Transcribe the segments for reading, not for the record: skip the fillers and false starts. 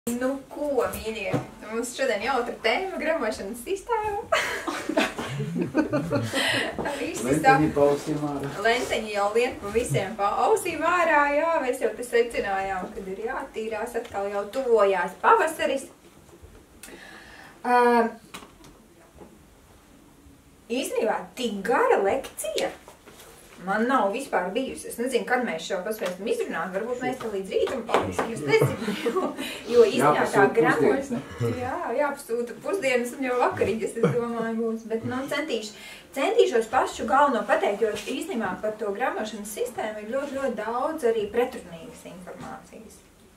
Nu, ko, mīļie? Mums šodien jautra tēma - gramošanas sistēma. Lenteņi pa ausīm ārā. Lenteņi jau lien pa visiem pa ausīm ārā, jā. Mēs jau te secinājām, kad ir jātīrās, atkal jau tuvojās pavasaris. Īstenībā tik gara lekcija man nav vispār bijusi. Es nezinu, kad mēs šo paspēsim izrunāt. Varbūt mēs te līdz rītam paliksim. Es nezinu. Jo īstenībā tā gramošana. Jā, jāpasūta pusdienas un jau vakariņas, es domāju, būs. Bet, nu, centīšos pašu galveno pateikt, jo īstenībā par to gramošanas sistēmu ir ļoti daudz arī pretrunīgas informācijas.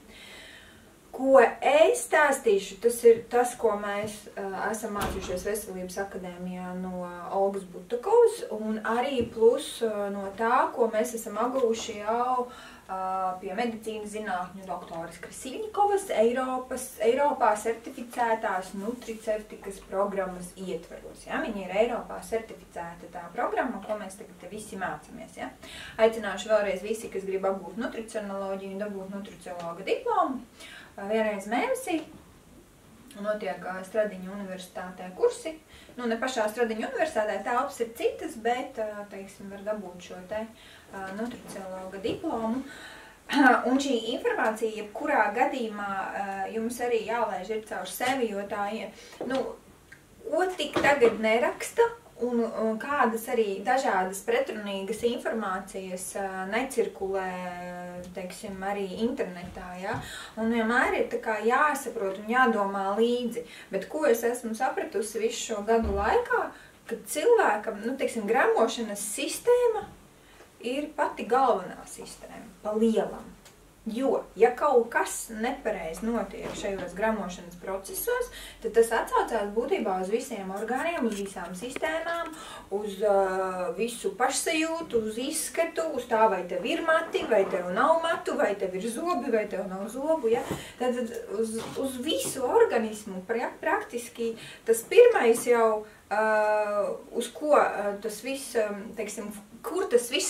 Ko es stāstīšu, tas ir tas, ko mēs esam mācījušies Veselības akadēmijā no Olgas Butakovas, un arī plus no tā, ko mēs esam apgūši jau pie medicīnas zinātņu doktoras Krasīņikovas Eiropā certificētās nutricertikas programmas ietveros. Ja? Viņa ir Eiropā certificēta tā programma, ko mēs tagad visi mācāmies. Ja? Aicināšu vēlreiz visi, kas grib apgūt nutricionoloģiju un dabūt nutriciologa diplomu. Vienreiz mēnesī notiek Stradiņu universitātē kursi. Nu, ne pašā Stradiņu universitātē, telpas ir citas, bet, teiksim, var dabūt šo te nutriciologa diplomu. Un šī informācija, jebkurā gadījumā, jums arī jālaiž ir caur sevi, jo tā ir, nu, ko tik tagad neraksta, un kādas arī dažādas pretrunīgas informācijas necirkulē, teiksim, arī internetā, ja? Un vienmēr ir tā kā jāsaprot un jādomā līdzi. Bet ko es esmu sapratusi visu šo gadu laikā, ka cilvēkam, nu, teiksim, gramošanas sistēma ir pati galvenā sistēma, pa lielam. Jo, ja kaut kas nepareizi notiek šajos gramošanas procesos, tad tas atsaucās būtībā uz visiem orgāniem, uz visām sistēmām, uz visu pašsajūtu, uz izskatu, uz tā, vai tev ir mati, vai tev nav matu, vai tev ir zobi, vai tev nav zobu. Ja? Tad uz visu organismu praktiski tas pirmais jau, uz ko tas viss, teiksim, kur tas viss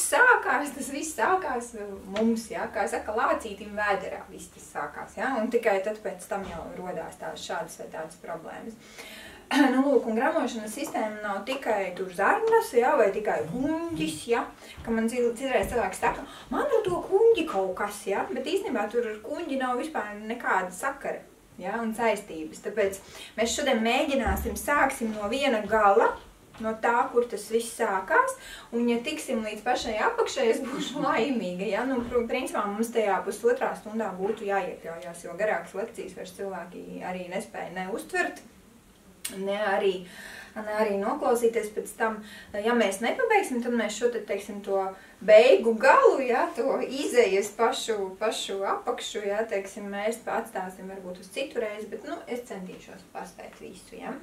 sākās mums, ja? Kā saka, lācītim vēderā viss tas sākās, ja? Un tikai tad pēc tam jau rodās šādas vai tādas problēmas. Nu, lūk, un gramošanas sistēma nav tikai tur zarnas, ja? Vai tikai kuņģis, ja? Ka man citreiz cilvēks saka, man ar to kuņģi kaut kas, ja? Bet īstenībā tur ar kuņģi nav vispār nekāda sakara, ja? Un saistības. Tāpēc mēs šodien sāksim no viena gala, no tā, kur tas viss sākās, un ja tiksim līdz pašai apakšai, es būšu laimīga, ja? Nu, principā mums tajā pusotrā stundā būtu jāiekļaujās, jo garākas lekcijas vairs cilvēki arī nespēja neuztvert, ne arī noklausīties pēc tam. Ja mēs nepabeigsim, tad mēs šo, teiksim, to beigu galu, ja, to izejas pašu apakšu, ja, teiksim, mēs atstāsim varbūt uz citu reizi, bet, nu, es centīšos paspēt visu, ja.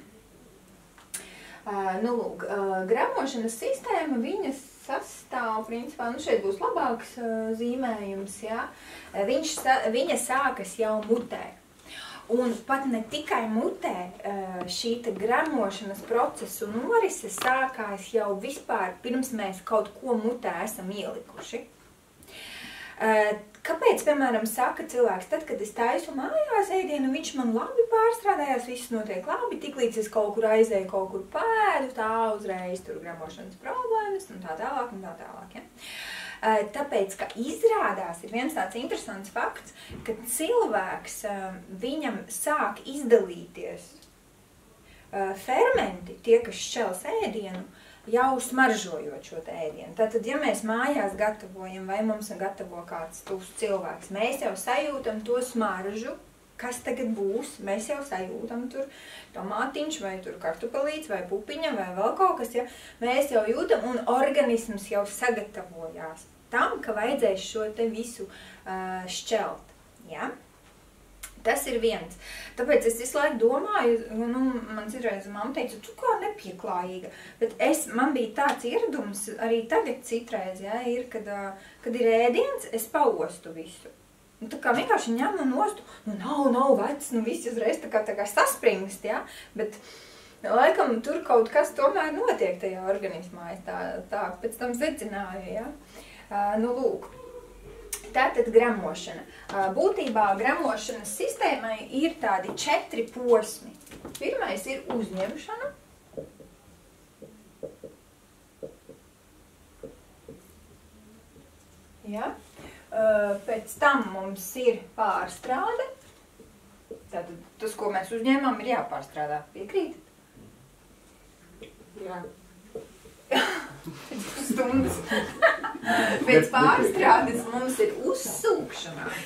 Nu, lūk, gramošanas sistēma, viņas sastāv, principā, nu, šeit būs labāks zīmējums, ja, viņa sākas jau mutē. Un pat ne tikai mutē, šī gramošanas procesu norise sākās jau vispār, pirms mēs kaut ko mutē esam ielikuši. Kāpēc, piemēram, saka cilvēks, tad, kad es taisu mājās ēdienu, viņš man labi pārstrādājās, viss notiek labi, tiklīdz es kaut kur aizēju, kaut kur pēdu, tā uzreiz tur gramošanas problēmas un tā tālāk, ja? Tāpēc, ka izrādās ir viens tāds interesants fakts, ka cilvēks, viņam sāk izdalīties fermenti, tie, kas šķels ēdienu, jau smaržojot šo ēdienu. Tātad, ja mēs mājās gatavojam vai mums gatavo kāds tuvs cilvēks, mēs jau sajūtam to smaržu, kas tagad būs, mēs jau sajūtam tur tomātiņš vai tur kartupelīts vai pupiņa vai vēl kaut kas, ja? Mēs jau jūtam un organisms jau sagatavojās tam, ka vajadzēs šo te visu šķelt, ja? Tas ir viens. Tāpēc es visu laiku domāju, nu, man citreiz mamma teica, tu kā nepieklājīga, bet man bija tāds ieradums, arī tagad citreiz, ja, ir, kad ir ēdiens, es paostu visu. Nu, tā kā vienkārši ņem un ostu, nu, nav vecs, nu, viss uzreiz tā kā saspringst, ja, bet laikam tur kaut kas tomēr notiek tajā organismā, es tā pēc tam secināju, ja. Nu, lūk. Tātad gramošana. Būtībā gramošanas sistēmai ir tādi 4 posmi. Pirmais ir uzņemšana. Ja? Pēc tam mums ir pārstrāde. Tātad tas, ko mēs uzņēmām, ir jāpārstrādā. Piekrīt? Jā. Stundas. Pēc pārstrādes mums ir uzsūkšanās.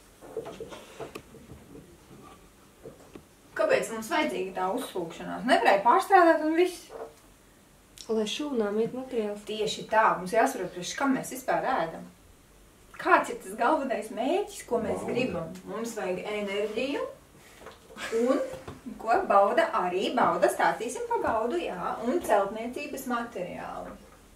Kāpēc mums vajadzīga tā uzsūkšanās? Nevarēja pārstrādāt un viss. Lai šūnām iet materiāls. Tieši tā, mums jāsaprot, priekš kam mēs vispār ēdam. Kāds ir tas galvenais mērķis, ko mēs gribam? Mums vajag enerģiju un, ko bauda arī, stāstīsim pa baudu, jā, un celtniecības materiāli.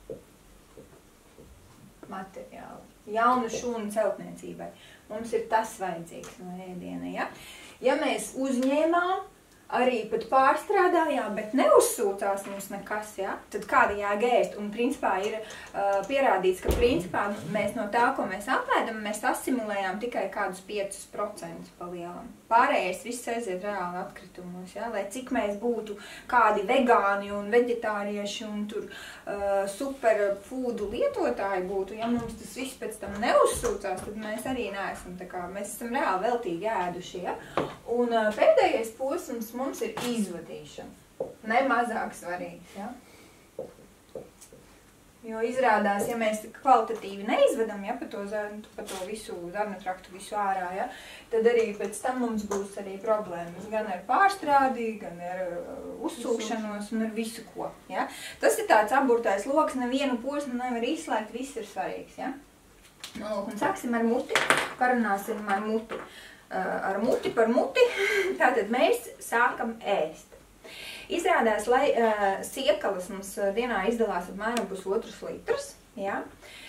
Jaunu šūnu celtniecībai. Mums ir tas vajadzīgs no ēdiena, ja? Ja mēs uzņēmām, arī pat pārstrādājām, bet neuzsūcās mums nekas, ja? Tad kāda jāgēst? Un principā ir pierādīts, ka principā mēs no tā, ko mēs apēdam, mēs asimilējām tikai kādus 5% palielam. Pārējais viss aiziet reāli atkritumos, ja? Lai cik mēs būtu kādi vegāni un veģetārieši un tur superfoodu lietotāji būtu, ja mums tas viss pēc tam neuzsūcās, tad mēs arī neesam tā kā, mēs esam reāli veltīgi ēduši, ja? Un pēdējais posms mums ir izvadīšana. Ne mazāk svarīgs, ja? Jo izrādās, ja mēs kvalitatīvi neizvedam, ja, pa to visu zarnu traktu, visu ārā, ja, tad arī pēc tam mums būs arī problēmas gan ar pārstrādi, gan ar uzsūkšanos un ar visu ko, ja. Tas ir tāds aburtais loks, nevienu posmu nevar izslēgt, viss ir svarīgs, ja. Nu, un sāksim ar muti, parunāsim ar muti. Ar muti par muti, tātad mēs sākam ēst. Izrādās, lai siekalas mums dienā izdalās apmēram 1,5 litrs, ja?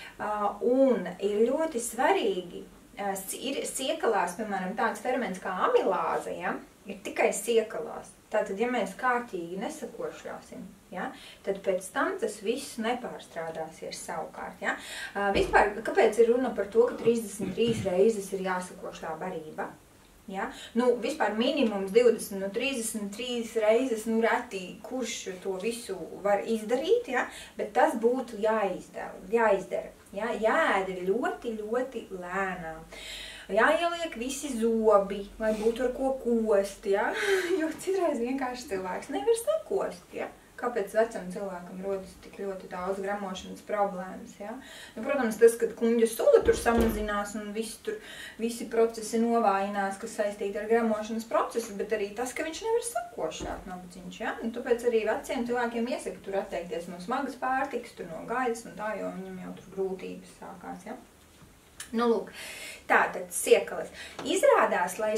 Un ir ļoti svarīgi, ir siekalās, piemēram, tāds ferments kā amilāze, ja? Ir tikai siekalās. Tātad, ja mēs kārtīgi nesakošļāsim, ja? Tad pēc tam tas viss nepārstrādāsies savukārt. Ja? Vispār, kāpēc ir runa par to, ka 33 reizes ir jāsakošļā barība? Ja? Nu, vispār minimums 20, 33 reizes, reti, kurš to visu var izdarīt, ja? Bet tas būtu jāizdara. Ja? Jāēd ļoti, ļoti lēnām. Jāieliek visi zobi, lai būtu ar ko kost, ja? Jo citreiz vienkārši cilvēks nevar sakost, ja? Kāpēc vecam cilvēkam rodas tik ļoti daudz gramošanas problēmas, ja? Nu, protams, tas, kad kuņģa sula tur samazinās un visi procesi novājinās, kas saistīti ar gramošanas procesu, bet arī tas, ka viņš nevar sakošāt nabadzīņš, ja? Un tāpēc arī veciem cilvēkiem iesaka tur atteikties no smagas pārtikas, tur no gaļas un tā, jo viņam jau tur grūtības sākās, ja? Nu, lūk, tātad siekalas. Izrādās, lai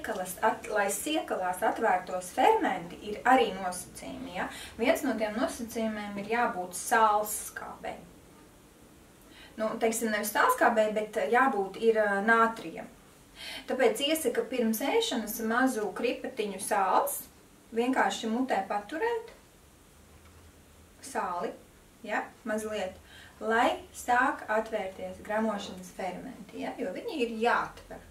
siekalās atvērtos fermenti, ir arī nosacījumi, ja? Viens no tiem nosacījumiem ir jābūt sālskābei. Nu, teiksim, nevis sālskābei, bet jābūt ir nātrija. Tāpēc iesaka pirms ēšanas mazu kripatiņu sāls, vienkārši mutē paturēt sāli, ja? Mazliet. Lai sāk atvērties gramošanas fermenti, ja? Jo viņi ir jāatver.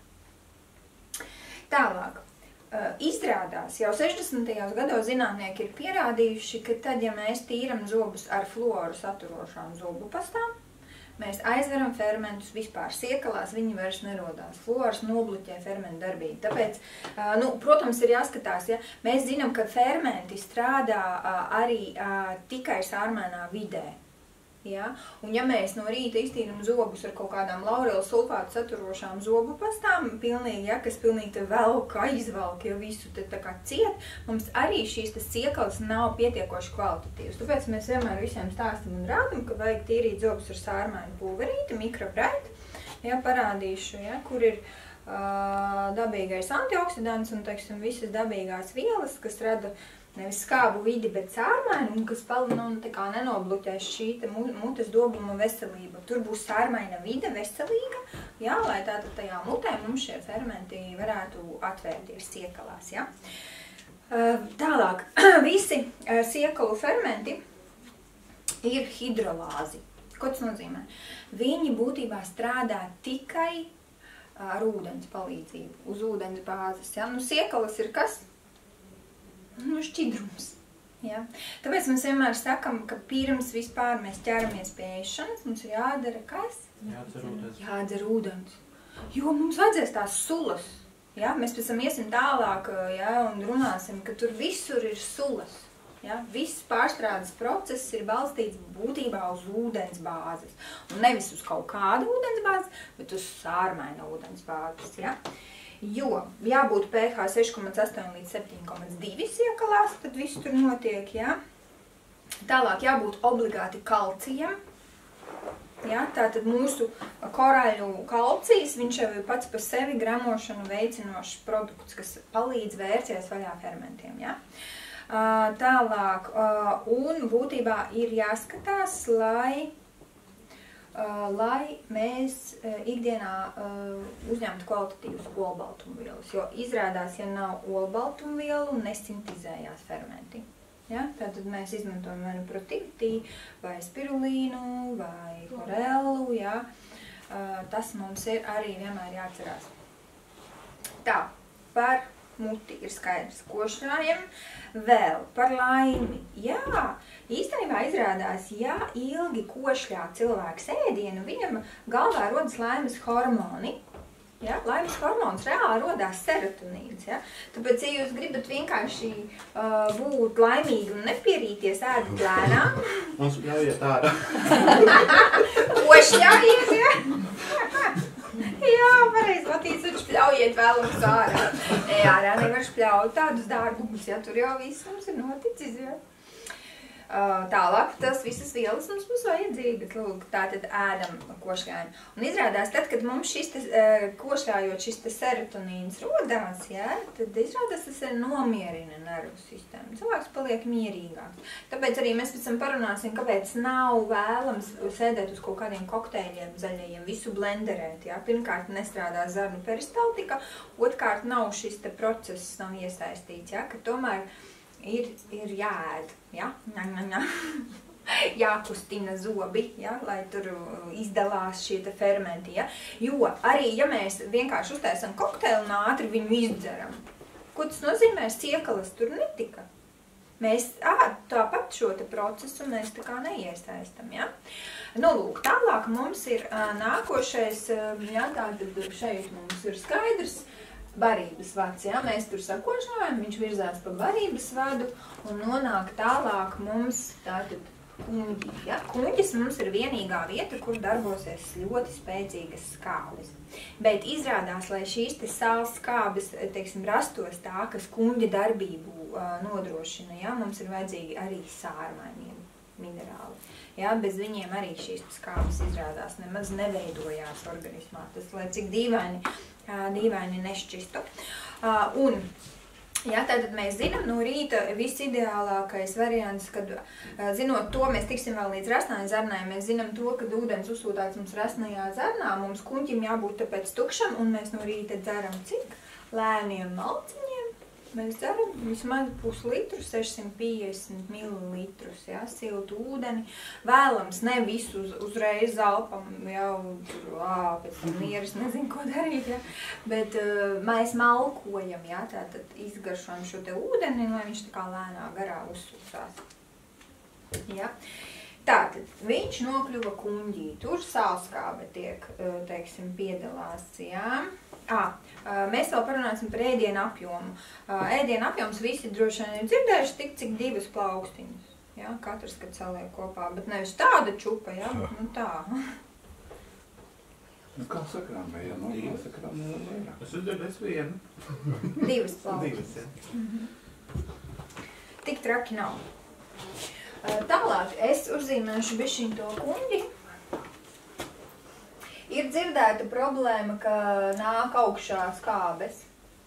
Tālāk, izrādās, jau 60. gados zinātnieki ir pierādījuši, ka tad, ja mēs tīram zobus ar fluoru saturošām zobu pastām, mēs aizveram fermentus vispār siekalās, viņi vairs nerodās. Fluors nobloķē fermentu darbību. Tāpēc, nu, protams, ir jāskatās, ja mēs zinām, ka fermenti strādā arī tikai sārmainā vidē. Ja? Un ja mēs no rīta iztīram zobus ar kaut kādām laurela sulfātu saturošām zobu pastām, pilnīgi, ja, kas pilnīgi te velka, izvelk, jo visu te tā kā ciet, mums arī šīs siekalas nav pietiekoši kvalitatīvas. Tāpēc mēs vienmēr visiem stāstam un rādam, ka vajag tīrīt zobus ar sārmainu pulverīti, mikrobrēt, ja, parādīšu, ja, kur ir dabīgais antioksidants un, teiksim, visas dabīgās vielas, kas rada nevis skābu vidi, bet sārmainu, un kas nenobluķēs šī mutes dobuma veselība. Tur būs sārmaina vide veselīga, jā, lai tātad tajā mutē mums šie fermenti varētu atvērties siekalās. Ja? Tālāk, visi siekalu fermenti ir hidrolāzi. Ko tas nozīmē? Viņi būtībā strādā tikai ar ūdens palīdzību, uz ūdens bāzes. Ja? Nu, siekalas ir kas? Nu, šķidrums. Ja? Tāpēc mēs vienmēr sakam, ka pirms vispār mēs ķeramies pie ēšanas, mums ir jādara kas? Jādzer ūdens. Jo mums vajadzēs tās sulas. Ja? Mēs pēc tam iesim tālāk, ja, un runāsim, ka tur visur ir sulas. Ja? Viss pārstrādes process ir balstīts būtībā uz ūdens bāzes. Un nevis uz kaut kādu ūdens bāzes, bet uz sārmaina ūdens bāzes. Ja? Jo jābūt pH 6,8 līdz 7,2 iekalās, tad viss tur notiek. Ja? Tālāk jābūt obligāti kalcijam. Ja? Tātad mūsu koraļu kalcijs, viņš jau ir pats par sevi gramošanu veicinošs produkts, kas palīdz vērties vaļā fermentiem. Ja? Tālāk, un būtībā ir jāskatās, lai mēs ikdienā uzņemtu kvalitatīvus olbaltumvielas, jo izrādās, ja nav olbaltumvielu, nesintizējās fermenti. Ja? Tātad mēs izmantojam vai nu protivitī, vai spirulīnu, vai forellu, ja? Tas mums ir arī vienmēr jāatcerās. Tā, par muti ir skaidrs, košļājam. Vēl par laimi. Jā, īstenībā izrādās, ja ilgi košļā cilvēks ēdienu, viņam galvā rodas laimes hormoni. Ja? Laimes hormons reāli rodās serotonīns. Ja? Tāpēc, ja jūs gribat vienkārši būt laimīgi un nepierīties, ēdat lēnām. Mums ļaujiet ārā. Košļājiet, ja? Jā, pareizi, Latīts, viņš špļaujiet vēlams ārā. Nē, ārā nevar špļaut tādus dārgumus, ja tur jau viss mums ir noticis, ja. Tālāk, tas visas vielas mums būs vajadzīgas, lūk, tātad ēdam košļājumu. Un izrādās, tad, kad mums šis košļājot šis serotonīns rodās, ja, tad izrādās, tas ir nomierina nervu sistēmu. Cilvēks paliek mierīgāks. Tāpēc arī mēs pēc tam parunāsim, kāpēc nav vēlams sēdēt uz kaut kādiem kokteļiem zaļajiem, visu blenderēt, ja. Pirmkārt, nestrādā zarnu peristaltika, otrkārt, nav šis te process nav iesaistīts, ja, ka tomēr ir jāēd, ja? Jākustina zobi, ja? Lai tur izdalās šie te fermenti. Ja? Jo arī, ja mēs vienkārši uztaisam kokteili un ātri viņu izdzeram, ko tas nozīmē? Siekalas tur netika. Mēs tāpat šo te procesu mēs tā kā neiesaistam. Ja? Nu, lūk, tālāk mums ir nākošais, ja, tātad šeit mums ir skaidrs, barības vads, ja? Mēs tur sakošļājam, viņš virzās pa barības vadu un nonāk tālāk mums tātad kuņģi. Ja? Kuņģis mums ir vienīgā vieta, kur darbosies ļoti spēcīgas skābes. Bet izrādās, lai šīs te sāls skābes, teiksim, rastos tā, kas kuņģa darbību nodrošina, ja? Mums ir vajadzīgi arī sārmainie minerāli. Ja? Bez viņiem arī šīs skābes izrādās nemaz neveidojās organismā. Tas, lai cik dīvaini nešķistu. Un, ja, tātad mēs zinām no rīta visideālākais variants, kad zinot to, mēs tiksim vēl līdz rasnai zarnai, mēs zinām to, kad ūdens uzsūtāts mums rasnajā zarnā, mums kuņķim jābūt tāpēc tukšam, un mēs no rīta dzeram cik? Lēniem malciņiem. Mēs dzeram vismaz puslitru, 650 mililitrus, ja, siltu ūdeni. Vēlams ne visu uzreiz zelpam, jau pēc tam mieras nezinu, ko darīt, ja. Bet mēs malkojam, ja, tātad izgaršojam šo te ūdeni, lai viņš tā kā lēnā garā uzsūcās. Ja. Tātad viņš nokļuva kuņģī, tur sālskābe tiek, teiksim, piedalās, ja. Mēs vēl parunāsim par ēdienu apjomu. Ēdienu apjoms visi droši vien ir dzirdējuši tik, cik 2 plaukstiņas. Ja? Katrs, kad saliek kopā, bet nevis tāda čupa, ja? Nu tā. Nu kā sakrāmēja, no kā sakrāmēja vairāk? Es uzdzirdēs vienu. 2 plaukstiņas. Ja. Tik traki nav. Tālāk es uzzīmēšu bišķiņ to kuņģi. Ir dzirdēta problēma, ka nāk augšā skābes.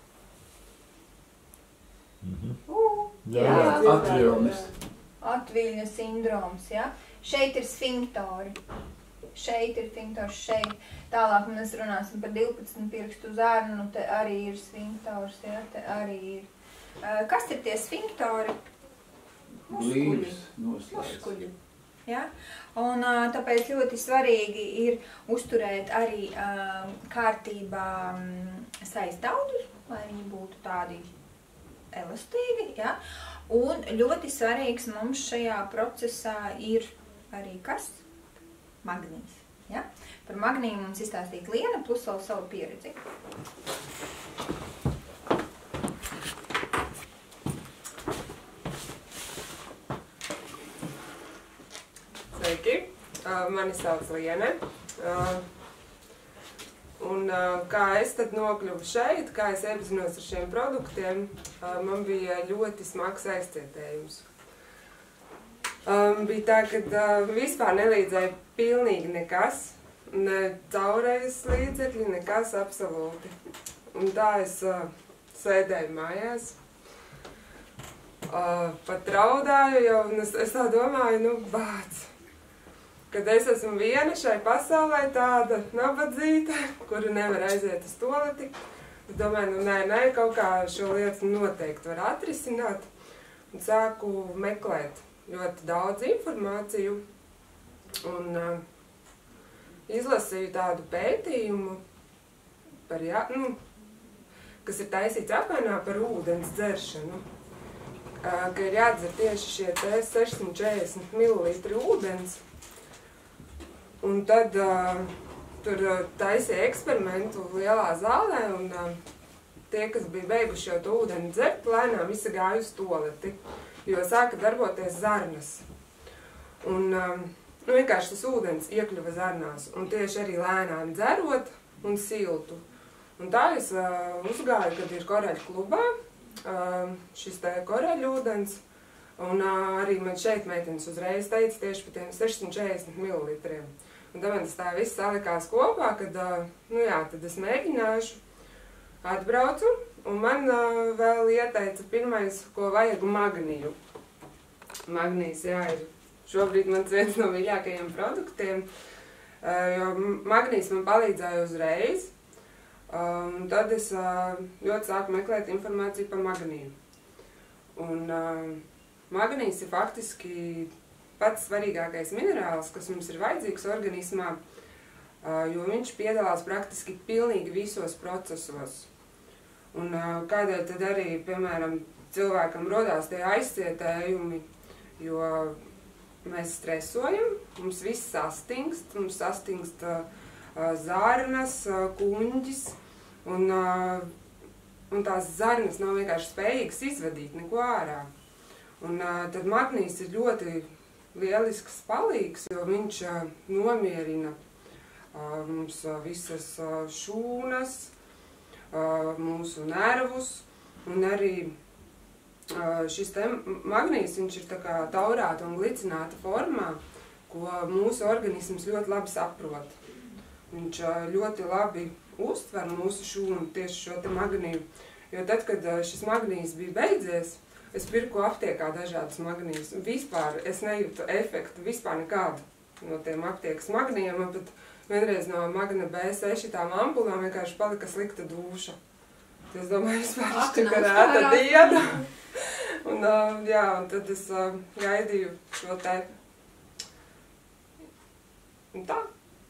Jā, atviļņas. Atviļņa sindroms, ja? Šeit ir sfinktori. Šeit ir sfinktors, šeit. Tālāk mēs runāsim par 12 pirkstu zarnu, te arī ir sfinktors, ja? Te arī ir. Kas ir tie sfinktori? Blīvis noslēdz. Muskuļi. Ja? Un tāpēc ļoti svarīgi ir uzturēt arī kārtībā saistaudus, lai viņi būtu tādi elastīgi. Ja? Un ļoti svarīgs mums šajā procesā ir arī kas? Magnīs. Ja? Par magniju mums izstāstīja Liena, plus vēl savu pieredzi. Sveiki, mani sauc Liene. Un kā es tad nokļuvu šeit, kā es iepazinos ar šiem produktiem, man bija ļoti smags aizcietējums. Bija tā, ka vispār nelīdzēja pilnīgi nekas, ne caurējas līdzekļi, nekas absolūti. Un tā es sēdēju mājās, pat raudāju jau, un es tā domāju, nu bāc, kad es esmu viena šai pasaulē tāda nabadzīta, kura nevar aiziet uz toleti. Es domāju, nu nē, kaut kā šo lietu noteikti var atrisināt. Un sāku meklēt ļoti daudz informāciju un izlasīju tādu pētījumu, par, kas ir taisīts apmēnā par ūdens dzeršanu, ka ir jādzer tieši šie 640 ml ūdens. Un tad tur taisīja eksperimentu lielā zālē, un tie, kas bija beiguši jau to ūdeni dzert, lēnām izsagāja uz toleti, jo sāka darboties zarnas. Un vienkārši tas ūdens iekļuva zarnās, un tieši arī lēnām dzerot un siltu. Un tā es uzgāju, kad ir koreļu klubā, šis te koreļu ūdens, un arī man šeit meitenes uzreiz teica tieši par tiem 640 ml. Un tad man tas tā viss salikās kopā, kad, tad es mēģināšu, atbraucu, un man vēl ieteica pirmais, ko vajag, magniju. Magnijs, jā, ir šobrīd mans viens no mīļākajiem produktiem, jo magnijs man palīdzēja uzreiz, un tad es ļoti sāku meklēt informāciju par magniju. Un magnijs ir faktiski pats svarīgākais minerāls, kas mums ir vajadzīgs organismā, jo viņš piedalās praktiski pilnīgi visos procesos. Un kādēļ tad arī, piemēram, cilvēkam rodās tie aizcietējumi, jo mēs stresojam, mums viss sastingst, mums sastingst zarnas, kuņģis, un tās zarnas nav vienkārši spējīgas izvadīt neko ārā. Un tad magnijs ir ļoti lielisks palīgs, jo viņš nomierina mums visas šūnas, mūsu nervus, un arī šis te magnijs, viņš ir tā kā taurāta un glicināta formā, ko mūsu organisms ļoti labi saprot. Viņš ļoti labi uztver mūsu šūnu, tieši šo te magniju, jo tad, kad šis magnijs bija beidzies, es pirku aptiekā dažādas magnijas. Vispār es nejūtu efektu, vispār nekādu no tiem aptiekas magnijiem. Man pat vienreiz no Magna B6 tām ampulām vienkārši palika slikta dūša. Es domāju, vispār šķika rēta diena. Un tad es gaidīju šo te. Un tā.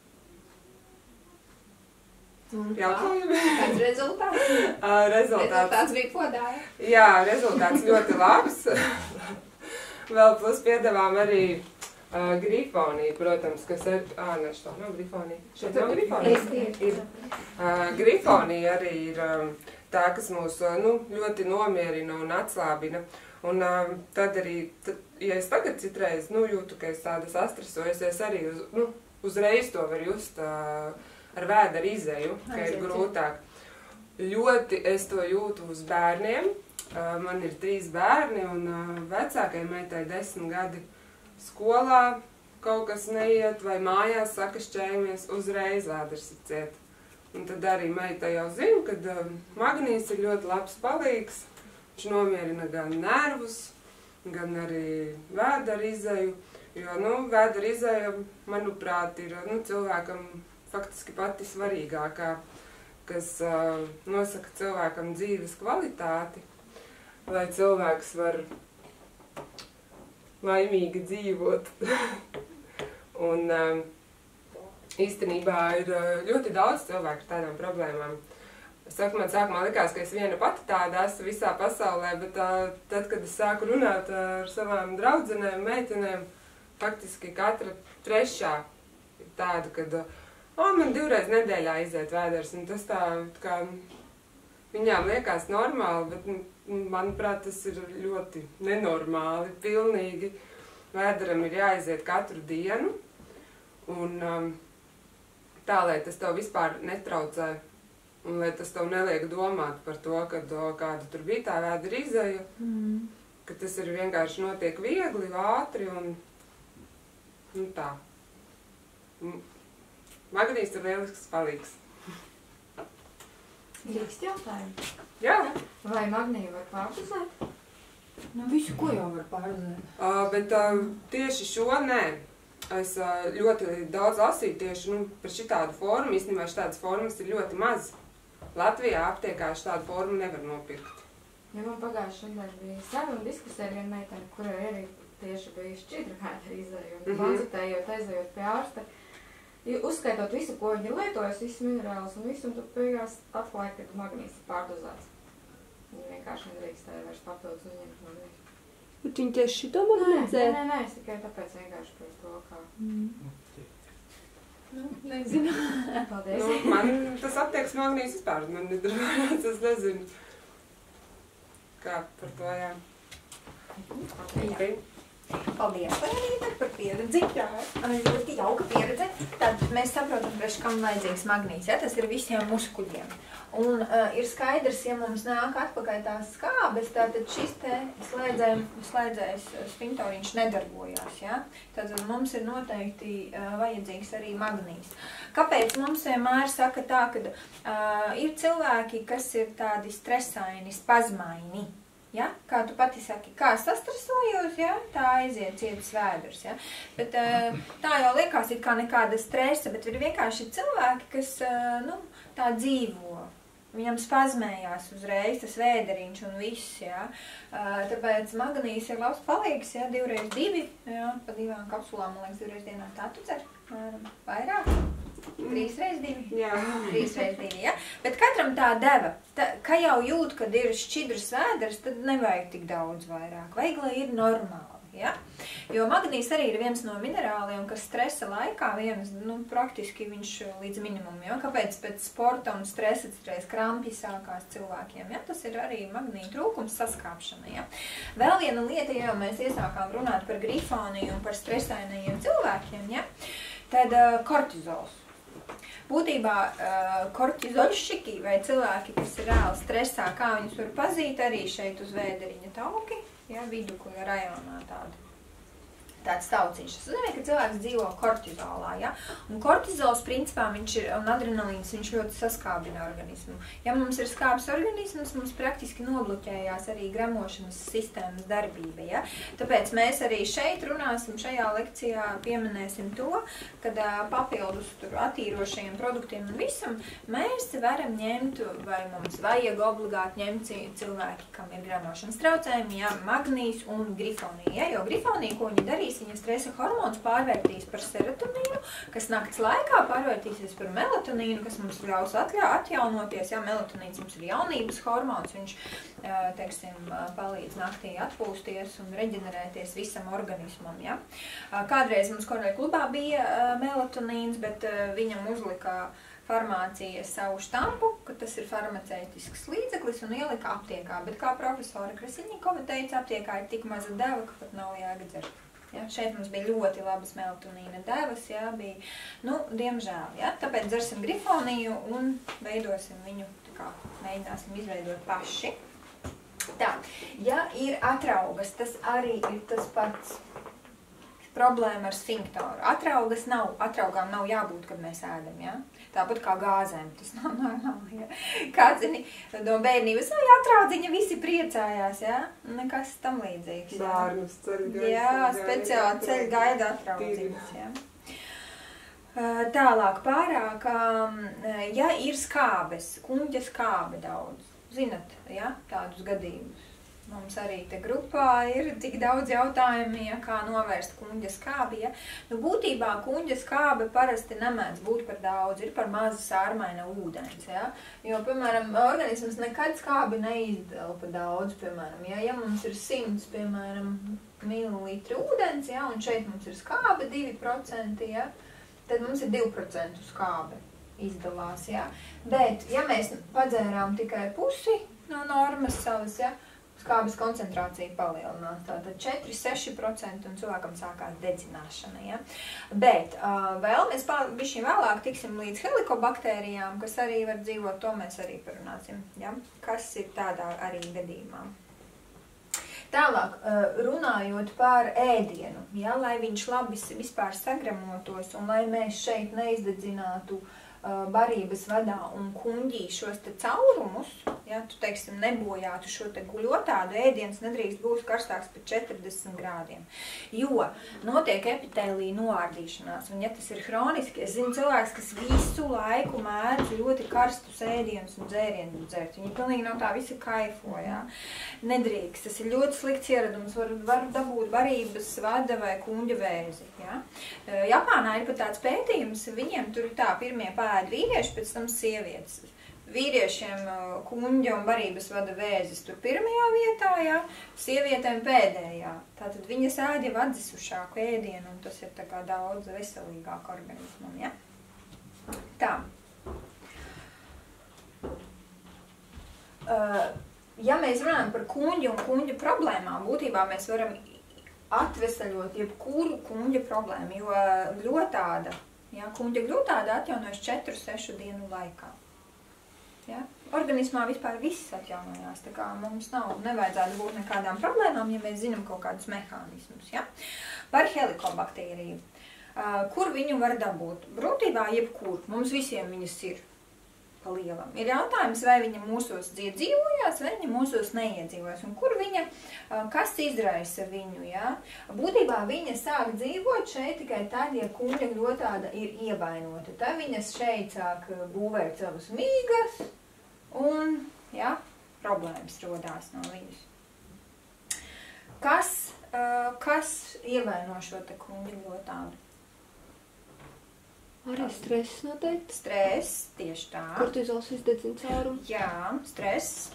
Jautājumi? Kāds rezultāts? Rezultāts bija podā, ja? Jā, rezultāts ļoti labs. Vēl plus piedevām arī grifoniju, protams, kas ir... Nešķi, nav grifonija. Šeit nav grifonija. Grifonija arī ir tā, kas mūs ļoti nomierina un atslābina. Un tad arī, ja es tagad citreiz jūtu, ka es tāda sastresojusies, es arī uzreiz to var just ar vēdera izēju, ka ir grūtāk. Ļoti es to jūtu uz bērniem. Man ir 3 bērni un vecākai meitai 10 gadi skolā kaut kas neiet vai mājās sakašķējamies, uzreiz vēders ir ciet. Un tad arī meita jau zina, kad magnijs ir ļoti labs palīgs. Viņš nomierina gan nervus, gan arī vēdera izēju, jo vēdera izēja, manuprāt, ir cilvēkam faktiski pati svarīgākā, kas nosaka cilvēkam dzīves kvalitāti, lai cilvēks var laimīgi dzīvot. Un īstenībā ir ļoti daudz cilvēku ar tādām problēmām. Es saku, man sākumā likās, ka es viena pati tāda esmu visā pasaulē, bet tad, kad es sāku runāt ar savām draudzenēm, meitenēm, faktiski katra trešā ir tāda, kad man 2 reizes nedēļā iziet vēders, un tas tā kā viņām liekas normāli, bet manuprāt, tas ir ļoti nenormāli, pilnīgi. Vēderam ir jāiziet katru dienu, un tā, lai tas tev vispār netraucē, un lai tas tev neliek domāt par to, kad kāda tur bija tā vēdera izeja, ka tas ir vienkārši notiek viegli, ātri un tā. Magnīs ir lielisks palīgs. Drīkst jautājumu? Jā. Vai magnīju var pārdozēt? Nu, visu, ko jau var pārdozēt. Bet tieši šo nē. Es ļoti daudz lasīju tieši par šitādu formu. Īstenībā šitādas formas ir ļoti maz. Latvijā aptiekā šitādu formu nevar nopirkt. Ja man pagājušajā nedēļā bija saruna diskusija ar vienu meiteni, kurai arī tieši bija šķidra vēdera izeja, un konsultējot, aizejot pie ārsta, uzskaitot visu, ko viņa lietojas, visus minerālus un visu, un tad beigās atklāja, ka magnīs ir pārdozēts. Viņa vienkārši nedrīkstēja vairs papildus uzņemt magnīsu. Bet viņi tieši šito magnēzē? Nē, es tikai tāpēc vienkārši par to, kā... Nu, nezinu. Paldies. Man tas aptieks magnīs vispār, man nedarbojas, es nezinu. Kā par to, jā. Okay. Paldies, Lēnīte, par pieredzi. Jā. Ļoti jauka pieredze. Tad mēs saprotam, kam vajadzīgs magnīs. Ja? Tas ir visiem muskuļiem. Un ir skaidrs, ja mums nāk atpakaļ tās skābes, tātad šis te slēdzējs sfinktoriņš nedarbojās. Ja? Tātad mums ir noteikti vajadzīgs arī magnīs. Kāpēc mums vienmēr saka tā, ka ir cilvēki, kas ir tādi stresaini, spazmaini? Ja? Kā tu pati saki, kā sastresojos, ja? Tā aiziet cietas vēders. Ja? Bet tā jau liekas, it kā nekāda stresa, bet ir vienkārši cilvēki, kas tā dzīvo. Viņam spazmējās uzreiz tas vēderiņš un viss, ja? Tāpēc magnīs ir labs palīgs, ja? 2x2, ja? Pa 2 kapsulām, man liekas, 2 reizes dienā. Tā tu dzer? Vairāk? 3x2? Jā. 3x2, ja? Bet katram tā deva. Ka jau jūt, kad ir šķidrs vēders, tad nevajag tik daudz vairāk. Vajag, lai ir normāli. Ja? Jo magnīs arī ir viens no minerāliem, kas stresa laikā praktiski viņš līdz minimumam. Ja? Kāpēc pēc sporta un stresa citreiz krampji sākās cilvēkiem? Ja? Tas ir arī magnīja trūkums saskāpšana. Ja? Vēl viena lieta, ja mēs iesākām runāt par grifoniju un par stresainajiem cilvēkiem, ja? Tad kortizols. Būtībā kortizoļšiki vai cilvēki, kas ir reāli stresā, kā viņus var pazīt arī šeit uz vēderiņa tauki, ja, vidukļa rajonā tāds tauciņš. Tas nozīmē, ka cilvēks dzīvo kortizolā, ja? Un kortizols, principā, un adrenalīns, viņš ļoti saskābina organismu. Ja mums ir skābs organisms, mums praktiski nobloķējās arī gremošanas sistēmas darbība, ja? Tāpēc mēs arī šeit runāsim, šajā lekcijā pieminēsim to, kad papildus tur attīrošajiem produktiem un visam, mēs varam ņemt, vai mums vajag obligāti ņemt cilvēki, kam ir gremošanas traucējumi, ja? Magnīs un grifonija, ja? Jo grifonija, ko viņi darīs, viņa stresa hormons pārvērtīs par serotonīnu, kas nakts laikā pārvērtīsies par melatonīnu, kas mums ļaus atjaunoties. Ja, melatonīns mums ir jaunības hormons, viņš, teiksim, palīdz naktī atpūsties un reģenerēties visam organismam. Ja. Kādreiz mums Korneļa klubā bija melatonīns, bet viņam uzlika farmācija savu štampu, ka tas ir farmaceitisks līdzeklis un ielika aptiekā. Bet kā profesora Krasiņikova teica, aptiekā ir tik maza deva, ka pat nav jēga dzert. Ja, šeit mums bija ļoti labas melatonīna devas, ja, bija, diemžēl, ja, tāpēc dzersim grifoniju un veidosim viņu, tā kā mēģināsim izveidot paši. Tā, ja ir atraugas, tas arī ir tas pats problēma ar sfinktoru. Atraugām nav jābūt, kad mēs ēdam, ja? Tāpat kā gāzēm, tas nav normāli, ja? Kāds, no bērnības, atraudziņa visi priecājās, ja? Nekas tam līdzīgs, ja? Bārnus ceļ gaida. Jā, speciāli ceļ gaida atraudziņas, ja? Tālāk pārāk, ja ir skābes, kuņģa skābe daudz, zinat, ja? Tādus gadījumus. Mums arī te grupā ir tik daudz jautājumu, ja, kā novērst kuņģa skābi. Ja. Nu, būtībā kuņģa skābe parasti nemēdz būt par daudz, ir par maza sārmaina ūdens. Ja. Jo, piemēram, organisms nekad skābi neizdala par daudz. Piemēram, ja mums ir 100 piemēram, mililitri ūdens, ja, un šeit mums ir skābe 2%, ja, tad mums ir 2% skābe izdalās. Ja. Bet, ja mēs padzērām tikai pusi no normas savas, ja, skābes koncentrācija palielinās, tātad 4–6% un cilvēkam sākās dedzināšana. Ja? Bet vēl mēs bišķi vēlāk tiksim līdz helikobaktērijām, kas arī var dzīvot, to mēs arī parunāsim, ja? Kas ir tādā arī gadījumā. Tālāk, runājot par ēdienu, ja? Lai viņš labi vispār sagramotos un lai mēs šeit neizdedzinātu barības vadā un kuņģī šos te caurumus, ja, tu, teiksim, nebojātu šo te guļotādu, ēdiens nedrīkst būt karstāks par 40 grādiem. Jo notiek epitēlija noārdīšanās, un ja tas ir hroniski, es zinu cilvēks, kas visu laiku mēdz ļoti karstus ēdienus un dzērienus dzert. Viņi pilnīgi no tā visa kaifo, ja. Nedrīkst, tas ir ļoti slikts ieradums, var dabūt barības vada vai kuņģa vēzi, ja. Japānā ir pat tāds pētījums, viņiem tur ir tā pirmie ēd vīrieši, pēc tam sievietes. Vīriešiem kuņģa un barības vada vēzis tur pirmajā vietā, ja, sievietēm pēdējā. Tātad viņas ēd jau atdzisušāku ēdienu, un tas ir tā kā daudz veselīgāk organismam, ja. Tā. Ja mēs runājam par kuņģu un kuņģa problēmām, būtībā mēs varam atvesaļot jebkuru kuņģa problēmu, jo gļotāda, ja, kuņģa gļotāda atjaunojas 4–6 dienu laikā. Ja? Organismā vispār viss atjaunojās, tā kā mums nevajadzētu būt nekādām problēmām, ja mēs zinām kaut kādus mehānismus. Ja? Par helikobaktēriju. Kur viņu var dabūt? Būtībā jebkur. Mums visiem viņas ir pa lielam. Ir jautājums, vai viņa mūsos iedzīvojās, vai viņa mūsos neiedzīvojās. Un kur viņa, kas izraisa viņu, ja? Būtībā viņa sāk dzīvot šeit tikai tad, ja kuņģa gļotāda ir ievainota. Tad viņas šeit sāk būvēt savas mīgas un, ja, problēmas rodās no viņas. Kas ievaino šo te kuņģa gļotādu? Arī stress noteikti. Stress, tieši tā. Kortizols izdedzina caurumu. Jā, stress.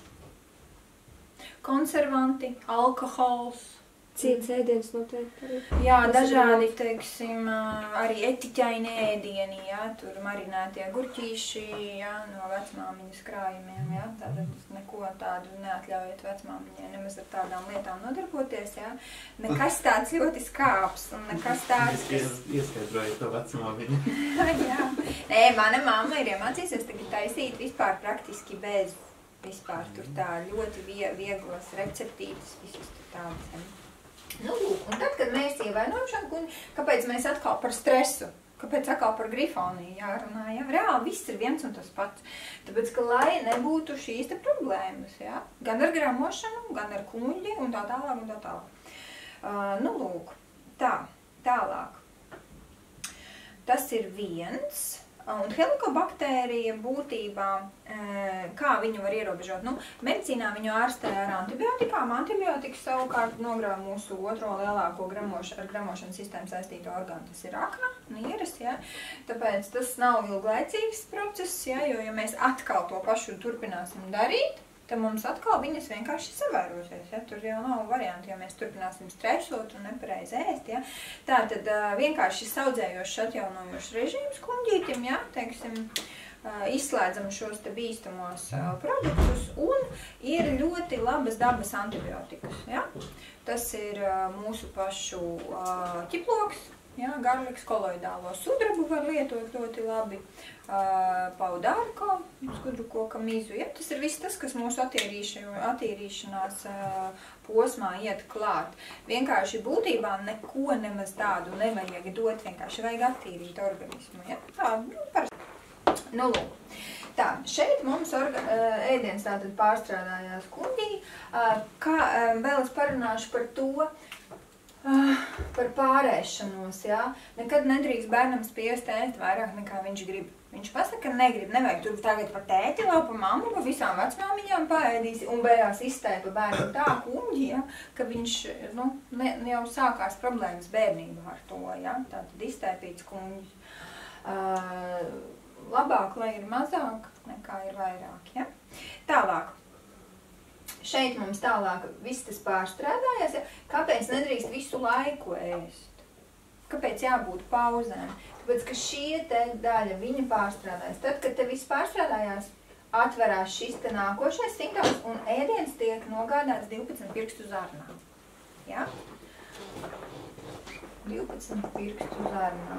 Konservanti, alkohols. Ciets ēdiens noteikti arī. Jā, dažādi, teiksim, arī etiķaini ēdieni, jā, tur marinētie gurķīši, jā, no vecmāmiņas krājumiem, jā. Tātad neko tādu neatļaujiet vecmāmiņai nemaz ar tādām lietām nodarboties, jā. Nekas tāds ļoti skāps un nekas tāds, kas... Ieskaidroju to vecmāmiņu. Jā. Nē, mana mamma ir iemācījusies tagad taisīt vispār praktiski bez vispār tur tā ļoti vieglas receptītes, visas tur tādas. Nu, lūk, un tad, kad mēs ievainojam šo kuņģi, kāpēc mēs atkal par stresu, kāpēc atkal par grifoniju jārunājam? Reāli viss ir viens un tas pats. Tāpēc, ka lai nebūtu šīs te problēmas, ja? Gan ar gramošanu, gan ar kuņģi un tā tālāk un tā tālāk. Nu, lūk, tālāk. Tas ir viens. Un helikobaktērija būtībā, kā viņu var ierobežot? Nu, medicīnā viņu ārstē ar antibiotikām. Antibiotikas savukārt nograuj mūsu otro lielāko ar gramošanas sistēmu saistīto orgānu. Tas ir akna, nieres, ja? Tāpēc tas nav ilglaicīgs process, ja? Jo, ja mēs atkal to pašu turpināsim darīt, tad mums atkal viņas vienkārši savērosies, ja? Tur jau nav varianti, ja mēs turpināsim stresot un nepareizi ēst, ja? Tātad vienkārši saudzējošs atjaunojošs režīms kuņģītim, ja? Teiksim, izslēdzam šos te bīstamos produktus un ir ļoti labas dabas antibiotikas, ja? Tas ir mūsu pašu ķiploks, ja? Garliks, koloidālo sudrabu var lietot ļoti labi, paudārko, skudru koka mizu, ja? Tas ir viss tas, kas mūsu attīrīšanās posmā iet klāt. Vienkārši būtībā neko nemaz tādu nevajag dot, vienkārši vajag attīrīt organismu, ja? Tā, parasti. Nu, lūk. Tā, šeit mums ēdiens tātad pārstrādājās kuņģī. Vēl es parunāšu par to, Par pārēšanos, jā. Nekad nedrīkst bērnam spiest ēst vairāk nekā viņš grib. Viņš pasaka, ka negrib, nevajag tur tagad par tēti, vēl par mammu, pa visām vecmāmiņām paēdīs un beigās izstēpa bērnu tā kuņģi, ja, ka viņš, jau sākās problēmas bērnībā ar to, ja, tātad izstēpīts kuņģis. Labāk, lai ir mazāk, nekā ir vairāk, ja. Tālāk. Šeit mums tālāk viss tas pārstrādājās, ja. Kāpēc nedrīkst visu laiku ēst? Kāpēc jābūt pauzēm? Tāpēc, ka šie te daļa, viņa pārstrādājas. Tad, kad te viss pārstrādājās, atverās šis te nākošais simptoms un ēdiens tiek nogādāts 12 pirkstu zarnā. Ja? 12 pirkstu zarnā.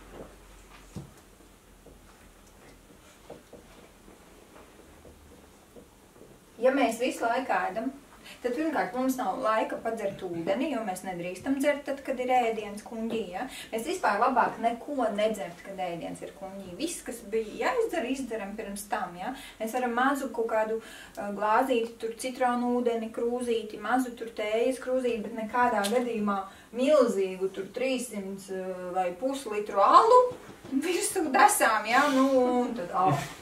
Ja mēs visu laiku ēdam, tad pirmkārt mums nav laika padzert ūdeni, jo mēs nedrīkstam dzert tad, kad ir ēdiens kuņģī. Ja? Mēs vispār labāk neko nedzert, kad ēdiens ir kuņģī. Viss, kas bija jāizdara, izdaram pirms tam. Ja? Mēs varam mazu kaut kādu glāzīti, tur citronu ūdeni, krūzīti, mazu tur tējas krūzīti, bet nekādā gadījumā milzīgu tur 300 vai puslitru alu virsū desām, ja? Un tad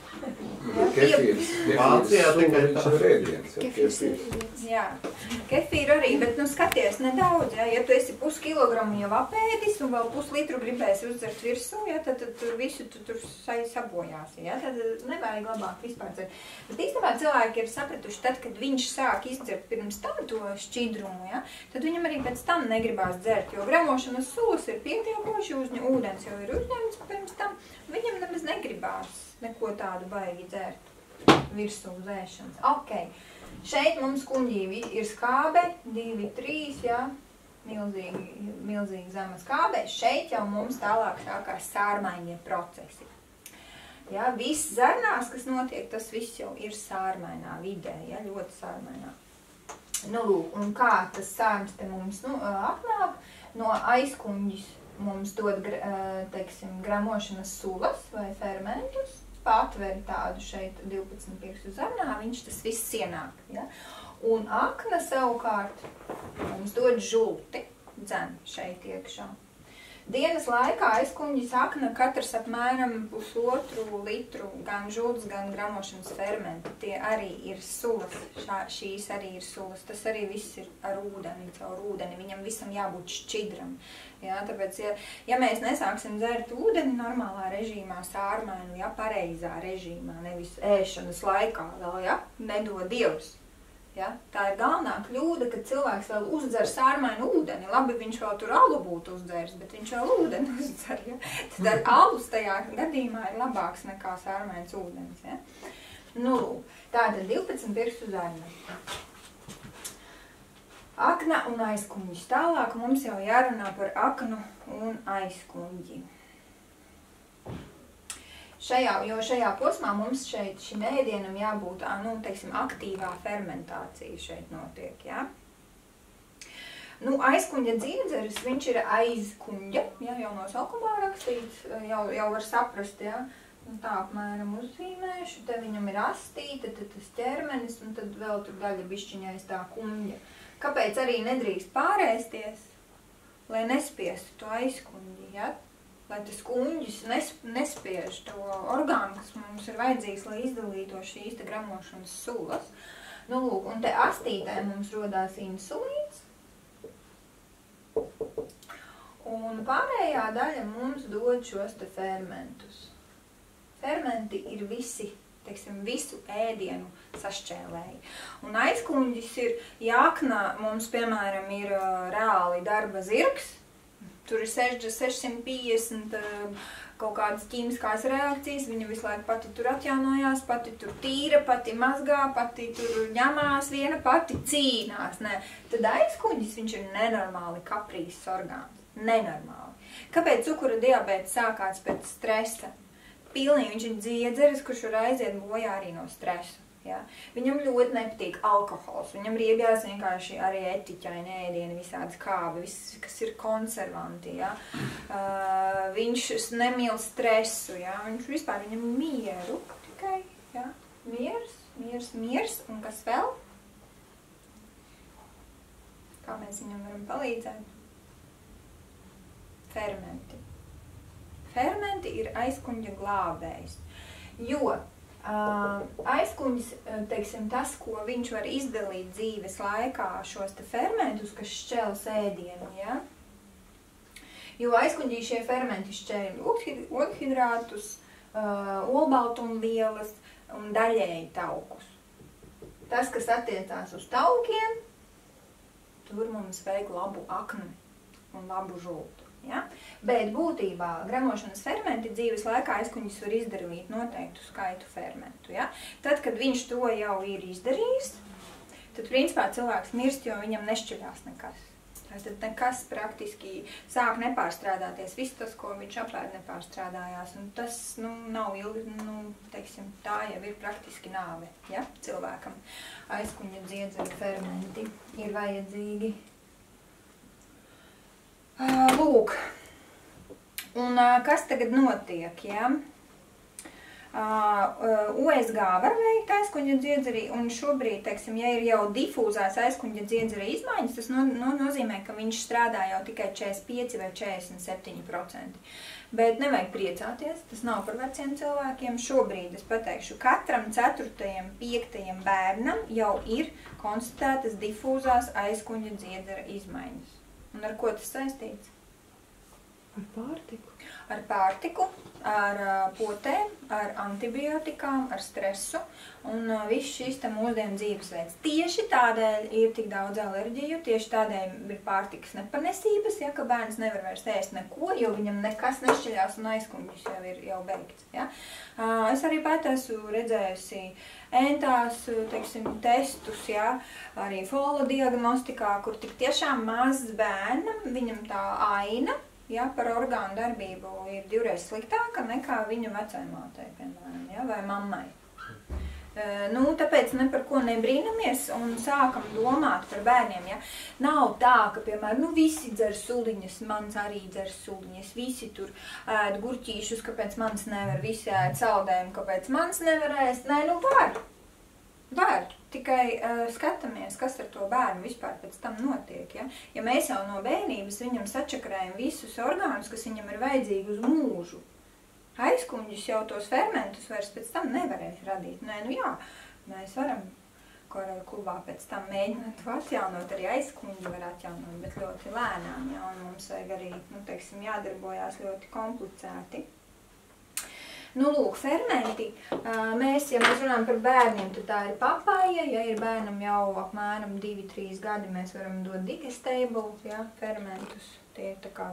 Vācijā tikai viņš ir ēdiens. Jā, kefīru arī, bet skaties nedaudz, ja tu esi puskilogramu jau apēdis un vēl puslitru gribēsi uzdzert virsū, ja, tad tur visu tur sabojāsi, ja, tad nevajag labāk vispār dzert. Bet īstenībā cilvēki ir sapratuši, tad, kad viņš sāk izdzert pirms tam to šķidrumu, ja, tad viņam arī pēc tam negribās dzert, jo gremošanas sulas ir pietiekoši, ūdens jau ir uzņemts pirms tam, viņam nemaz negribās neko tādu baigi dzert virsū uz ēšanas. Ok, šeit mums kuņģī ir skābe, 2, 3, jā, milzīgi zema skābe. Šeit jau mums tālāk sākās sārmaiņie procesi. Jā, viss zarnās, kas notiek, tas viss jau ir sārmainā vidē, jā, ļoti sārmainā. Lūk, un kā tas sārms te mums atnāk, no aizkuņģis mums dod, teiksim, gramošanas sulas vai fermentus, patveri tādu šeit 12 pirkstu zarnā, viņš tas viss ienāk. Ja? Un akna savukārt mums dod žulti, dzen šeit iekšā. Dienas laikā aizkuņģis akna katrs apmēram 1,5 litru gan žults, gan gramošanas fermenti. Tie arī ir sulas, šīs arī ir sulas. Tas arī viss ir ar ūdeni, caur ūdeni. Viņam visam jābūt šķidram. Ja, tāpēc, ja mēs nesāksim dzert ūdeni normālā režīmā, sārmainu, ja, pareizā režīmā, nevis ēšanas laikā vēl, ja, nedod Dievs. Ja, tā ir galvenā kļūda, kad cilvēks vēl uzdzer sārmainu ūdeni. Labi, viņš vēl tur alu būtu uzdzērs, bet viņš vēl ūdeni uzdzer. Ja. Tad alus tajā gadījumā ir labāks nekā sārmains ūdens. Ja. Tātad 12 pirkstu zarni. Akna un aizkuņģis. Tālāk mums jau jārunā par aknu un aizkuņģi. Jo šajā posmā mums šeit šim ēdienam jābūt, teiksim, aktīvā fermentācija šeit notiek, jā. Aizkuņģa dziedzeris, viņš ir aizkuņģa, jā, jau nosaukumā rakstīts, jau var saprast, jā. Tā apmēram uzzīmēšu, te viņam ir astīte, tad tas ķermenis, un tad vēl tur daļa bišķiņais tā kuņģa. Kāpēc arī nedrīkst pārēsties, lai nespiestu to aizkuņģi, jā? Lai tas kuņģis nespiež to orgānu, kas mums ir vajadzīgs, lai izdalīto šīs te gramošanas sulas. Lūk, un te astītē mums rodās insulīns. Un pārējā daļa mums dod šos te fermentus. Fermenti ir visi, teiksim, visu ēdienu sašķēlēji. Un aizkuņģis ir, ja akna mums, piemēram, ir reāli darba zirgs, tur ir 650 kaut kādas ķīmiskās reakcijas, viņa visu laiku pati tur atjaunojās, pati tur tīra, pati mazgā, pati tur ņemās, viena pati cīnās. Ne. Tad aizkuņģis, viņš ir nenormāli kaprīzes orgāns. Nenormāli. Kāpēc cukura diabēts sākās pēc stresa? Pilnīgi viņš ir dziedzeris, kurš var aiziet bojā arī no stresa. Ja? Viņam ļoti nepatīk alkohols, viņam riebjās vienkārši arī etiķaini ēdieni, visādi kābi, viss, kas ir konservanti. Ja? Viņš nemīl stresu, ja? Viņš vispār viņam mieru tikai. Ja? Miers, un kas vēl? Kā mēs viņam varam palīdzēt? fermenti. Fermenti ir aizkuņa glābējs, jo aizkuņas, teiksim, tas, ko viņš var izdalīt dzīves laikā, šos te fermentus, kas šķels ēdienu, ja? Jo aizkuņģī šie fermenti šķēļ oglehidrātus, olbaltumvielas un daļēji taukus. Tas, kas attiecās uz taukiem, tur mums vajag labu akni un labu žultu. Ja? Bet būtībā gremošanas fermenti dzīves laikā aizkuņģis var izdarīt noteiktu skaitu fermentu. Ja? Tad, kad viņš to jau ir izdarījis, tad principā cilvēks mirst, jo viņam nešķiļās nekas. Tad nekas praktiski sāk nepārstrādāties. Viss tas, ko viņš apēd, nepārstrādājās. Un tas nav ilgi, teiksim, tā jau ir praktiski nāve, ja? Cilvēkam. Aizkuņa dziedzera fermenti ir vajadzīgi. Lūk, un kas tagad notiek, ja? USG var veikt aizkuņa dziedzerī, un šobrīd, teiksim, ja ir jau difūzās aizkuņa dziedzera izmaiņas, tas nozīmē, ka viņš strādā jau tikai 45 vai 47%. Bet nevajag priecāties, tas nav par veciem cilvēkiem. Šobrīd es pateikšu, katram 4., 5. bērnam jau ir konstatētas difūzās aizkuņa dziedzera izmaiņas. Un ar ko tas saistīts? Ar pārtiku. Ar pārtiku, ar potēm, ar antibiotikām, ar stresu un viss šīs te mūsdienu dzīvesveids. Tieši tādēļ ir tik daudz alerģiju, tieši tādēļ ir pārtikas nepanesības, ja, ka bērns nevar vairs ēst neko, jo viņam nekas nešķiļās un aizkuņģis jau ir beigts. Ja. Es arī pat esmu redzējusi entās, teiksim, testus, ja, arī fola diagnostikā, kur tik tiešām mazs bērnam, viņam tā aina, ja, par orgānu darbību ir 2 reizes sliktāka nekā viņa vecajmātei, piemēram, ja, vai mammai. Tāpēc ne par ko nebrīnamies un sākam domāt par bērniem. Ja. Nav tā, ka, piemēram, visi dzer suliņas, mans arī dzer suliņas, visi tur ēd gurķīšus, kāpēc mans nevar, visi ēd saldējumu, kāpēc mans nevar ēst. Nē, var. Tikai skatāmies, kas ar to bērnu vispār pēc tam notiek. Ja, ja mēs jau no bērnības viņam sačakrējam visus orgānus, kas viņam ir vajadzīgi uz mūžu, aizkuņģis jau tos fermentus vairs pēc tam nevarēs radīt. Nē, jā, mēs varam Korela klubā pēc tam mēģināt to atjaunot, arī aizkuņģi var atjaunot, bet ļoti lēnām, ja, un mums vajag arī, teiksim, jādarbojās ļoti komplicēti. Lūk, fermenti. Mēs, ja mēs runājam par bērniem, tad tā ir papaja, ja ir bērnam jau apmēram 2-3 gadi, mēs varam dot digestable, ja, fermentus. Tie ir tā kā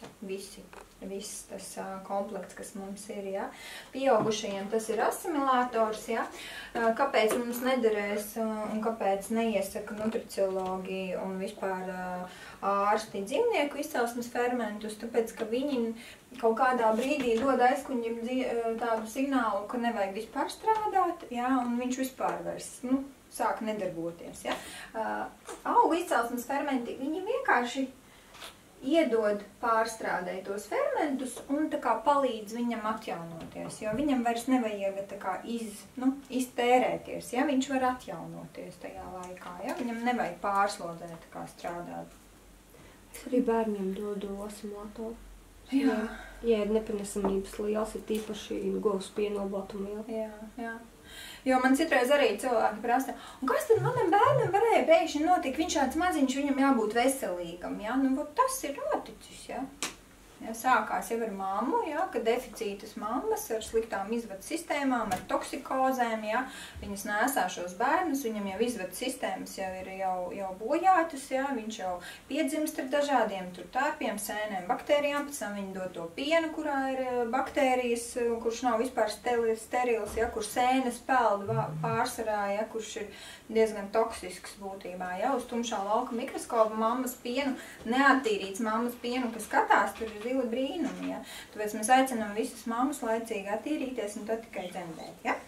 viss tas komplekts, kas mums ir, ja. Pieaugušajiem tas ir asimilātors, ja. Kāpēc mums nederēs un kāpēc neiesaka nutriciologi un vispār ārsti dzīvnieku izcelsmes fermentus, tāpēc, ka viņi kaut kādā brīdī dod aizkuņģim tādu signālu, ka nevajag vispār strādāt, ja, un viņš vispār vairs, sāk nedarboties, ja. Augu izcelsmes fermenti, viņi vienkārši iedod pārstrādēt tos fermentus un tā kā palīdz viņam atjaunoties, jo viņam vairs nevajag tā kā iztērēties, ja, viņš var atjaunoties tajā laikā, ja, viņam nevajag pārslodzēt tā kā strādāt. Es arī bērniem dodu asimilātoru. Jā. Ja ir nepanesamības liels, ir tīpaši govs piena olbaltumviela. Jā. Jo man citreiz arī cilvēki prasa, un kas tad manam bērnam varēja pēkšņi notikt, viņš šāds maziņš, viņam jābūt veselīgam, ja, tas ir noticis, ja. Ja, sākās jau ar mammu, ja, ka deficītas mammas ar sliktām izvadas sistēmām, ar toksikozēm, ja, viņas nesā šos bērnus, viņam jau izvadas sistēmas jau ir jau bojātas, ja, viņš jau piedzimst ar dažādiem tur tārpiem, sēnēm, baktērijām, pēc tam viņi dod to pienu, kurā ir baktērijas, kurš nav vispār sterils, ja, kur sēnes peld pārsvarā, ja, kurš ir diezgan toksisks būtībā, ja, uz tumšā lauka mikroskopa mammas pienu, neattīrīts mammas pienu, kas skatās, tur ir zili brīnumi, ja. Tāpēc mēs aicinām visas mammas laicīgi attīrīties un tad tikai dzemdēt, ja.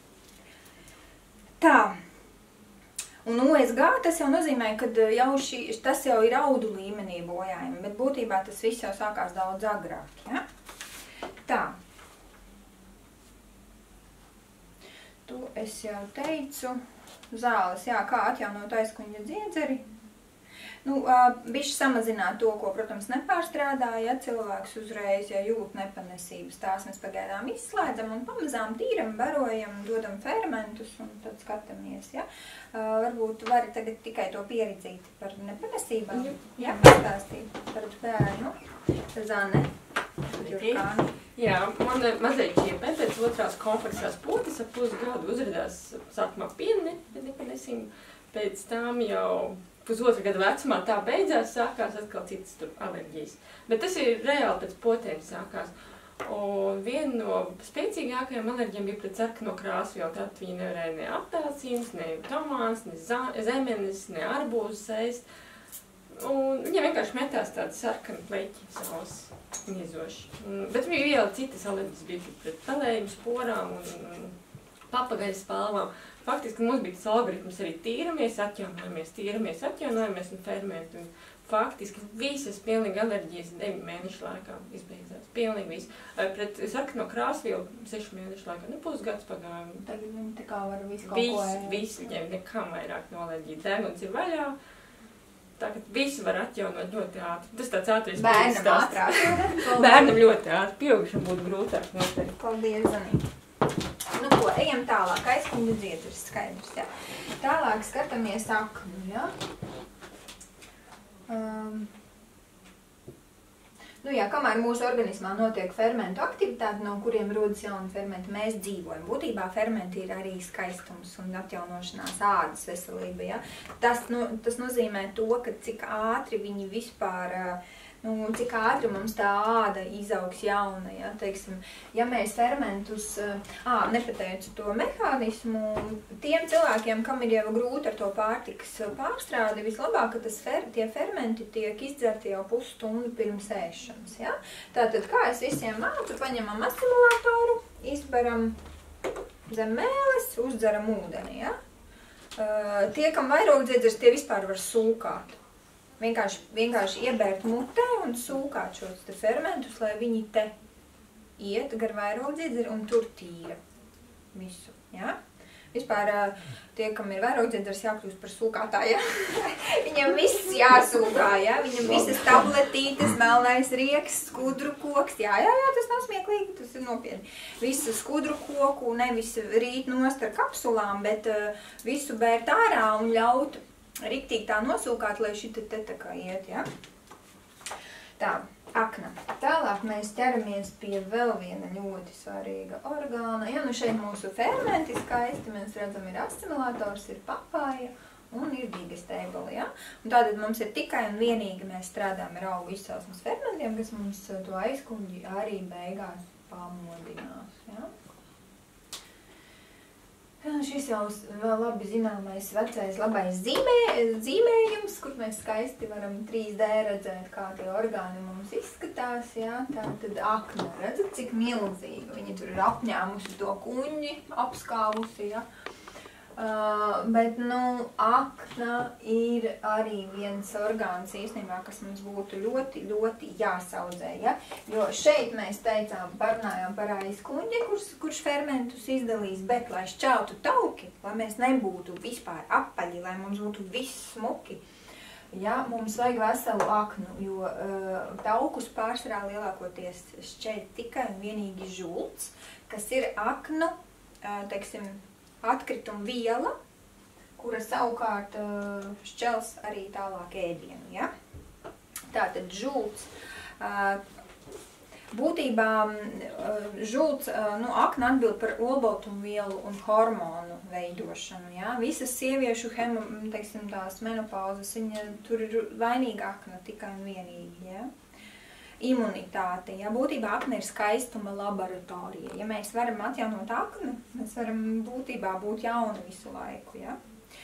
Tā. Un USG tas jau nozīmē, ka tas jau ir audu līmenī bojājumi, bet būtībā tas viss jau sākās daudz agrāk, ja. Tā. Tu es jau teicu, zāles, jā, kā atjaunot aizkuņģa dziedzeri. Bišķi samazināt to, ko, protams, nepārstrādā, ja cilvēks uzreiz, ja jūt nepanesības, tās mēs pagaidām izslēdzam un pamazām tīram, barojam, dodam fermentus un tad skatāmies, ja. Varbūt vari tagad tikai to pieredzīt par nepanesībām, ja, pastāstīt par bērnu, Zane, Jurkāni. Jā, man mazliet čiepē pēc otrās kompleksās potes ap pusgadu uzradās sākumā piena nepanesība, pēc tam jau pusotra gada vecumā tā beidzās, sākās atkal citas tur alerģijas. Bet tas ir reāli pēc potēm sākās. Un viena no spēcīgākajām alerģijām bija pret sarkano krāsvielu. Tad viņa nevarēja ne apelsīns, ne tomāns, ne zemenes, ne arbūzus ēst. Un viņa vienkārši metās tādu sarkanu pleķi savas niezoši. Bet bija vēl citas alerģijas, bija pret pelējumu, sporām un papagaļu spalvām. Faktiski mums bija tas algoritms arī tīramies, atjaunojamies un fermenti. Un faktiski visas pilnīgi alerģijas 9 mēnešu laikā izbeidzās. Pilnīgi viss. Pret sarkano krāsvielu 6 mēnešu laikā. Pusgads pagāja. Tagad viņi tā kā var visu kaut ko ēst. Viss viņiem nekam vairāk no alerģija. Deguns ir vaļā. Tagad visu var atjaunot ļoti ātri. Tas tāds ātrais Bērnam ātrāk. Bērnam ļoti ātri. Pieaugušam būtu grūtāk noteikti. Paldies, Zanī. Ko, ejam tālāk, aizkuņu dziedrs, skaidrs, jā. Tālāk skatāmies aknu, jā. Kamēr mūsu organismā notiek fermentu aktivitāte, no kuriem rodas jauni fermenti, mēs dzīvojam. Būtībā fermenti ir arī skaistums un atjaunošanās ādas veselība, jā. Tas nozīmē to, ka cik ātri viņi vispār... cik ātri mums tā āda izaugs jauna, ja, teiksim, ja mēs fermentus, nepateicu to mehānismu, tiem cilvēkiem, kam ir jau grūti ar to pārtikas pārstrādi, vislabāk, ka tie fermenti tiek izdzerti jau pusstundu pirms ēšanas, ja. Tātad, kā es visiem mācu, paņemam asimilatoru, izberam zem mēles, uzdzeram ūdeni, ja. Tie, kam vairogdziedzers, tie vispār var sūkāt. Vienkārši iebērt mutē un sūkāt šos te fermentus, lai viņi te iet gar vairogdziedzeri un tur tīra visu, ja? Vispār tie, kam ir vairogdziedzers, jākļūst par sūkātāju, ja? Viņam viss jāsūkā, ja? Viņam visas tabletītes, melnais rieks, skudru koks, jā, tas nav smieklīgi, tas ir nopietni. Visu skudru koku, nevis rīt nost ar kapsulām, bet visu bērt ārā un ļaut riktīgi tā nosūkāt, lai šī te tā kā iet, ja? Tā, akna. Tālāk mēs ķeramies pie vēl viena ļoti svarīga orgāna. Ja, šeit mūsu fermenti skaisti, mēs redzam, ir asimilators, ir papāja un ir digestēbali, ja? Un tātad mums ir tikai un vienīgi mēs strādājam ar augu izcelsmes fermentiem, kas mums to aizkuņģi arī beigās pamodinās, ja? Šis jau vēl labi zināmais vecais labais zīmējums, kur mēs skaisti varam 3D redzēt, kā tie orgāni mums izskatās, jā, tā tad akna, redzat, cik milzīga, viņa tur ir apņēmusi to kuņģi, apskāvusi, jā. Bet, akna ir arī viens orgāns īstenībā, kas mums būtu ļoti, ļoti jāsaudzē, ja? Jo šeit mēs parunājām par aizkuņģi, kurš fermentus izdalīs, bet, lai šķeltu tauki, lai mēs nebūtu vispār apaļi, lai mums būtu viss smuki, ja? Mums vajag veselu aknu, jo taukus pārsvarā lielākoties šķeļ tikai un vienīgi žults, kas ir aknu, teiksim, atkrituma viela, kura savukārt šķels arī tālāk ēdienu, ja? Tātad žults. Būtībā žults, akna atbild par olbaltumvielu un hormonu veidošanu, ja? Visas sieviešu teiksim, tās menopauzes, viņa tur ir vainīga akna tikai un vienīgi, ja? Imunitāte, ja būtībā akna ir skaistuma laboratorija. Ja mēs varam atjaunot aknu, mēs varam būtībā būt jauni visu laiku, ja.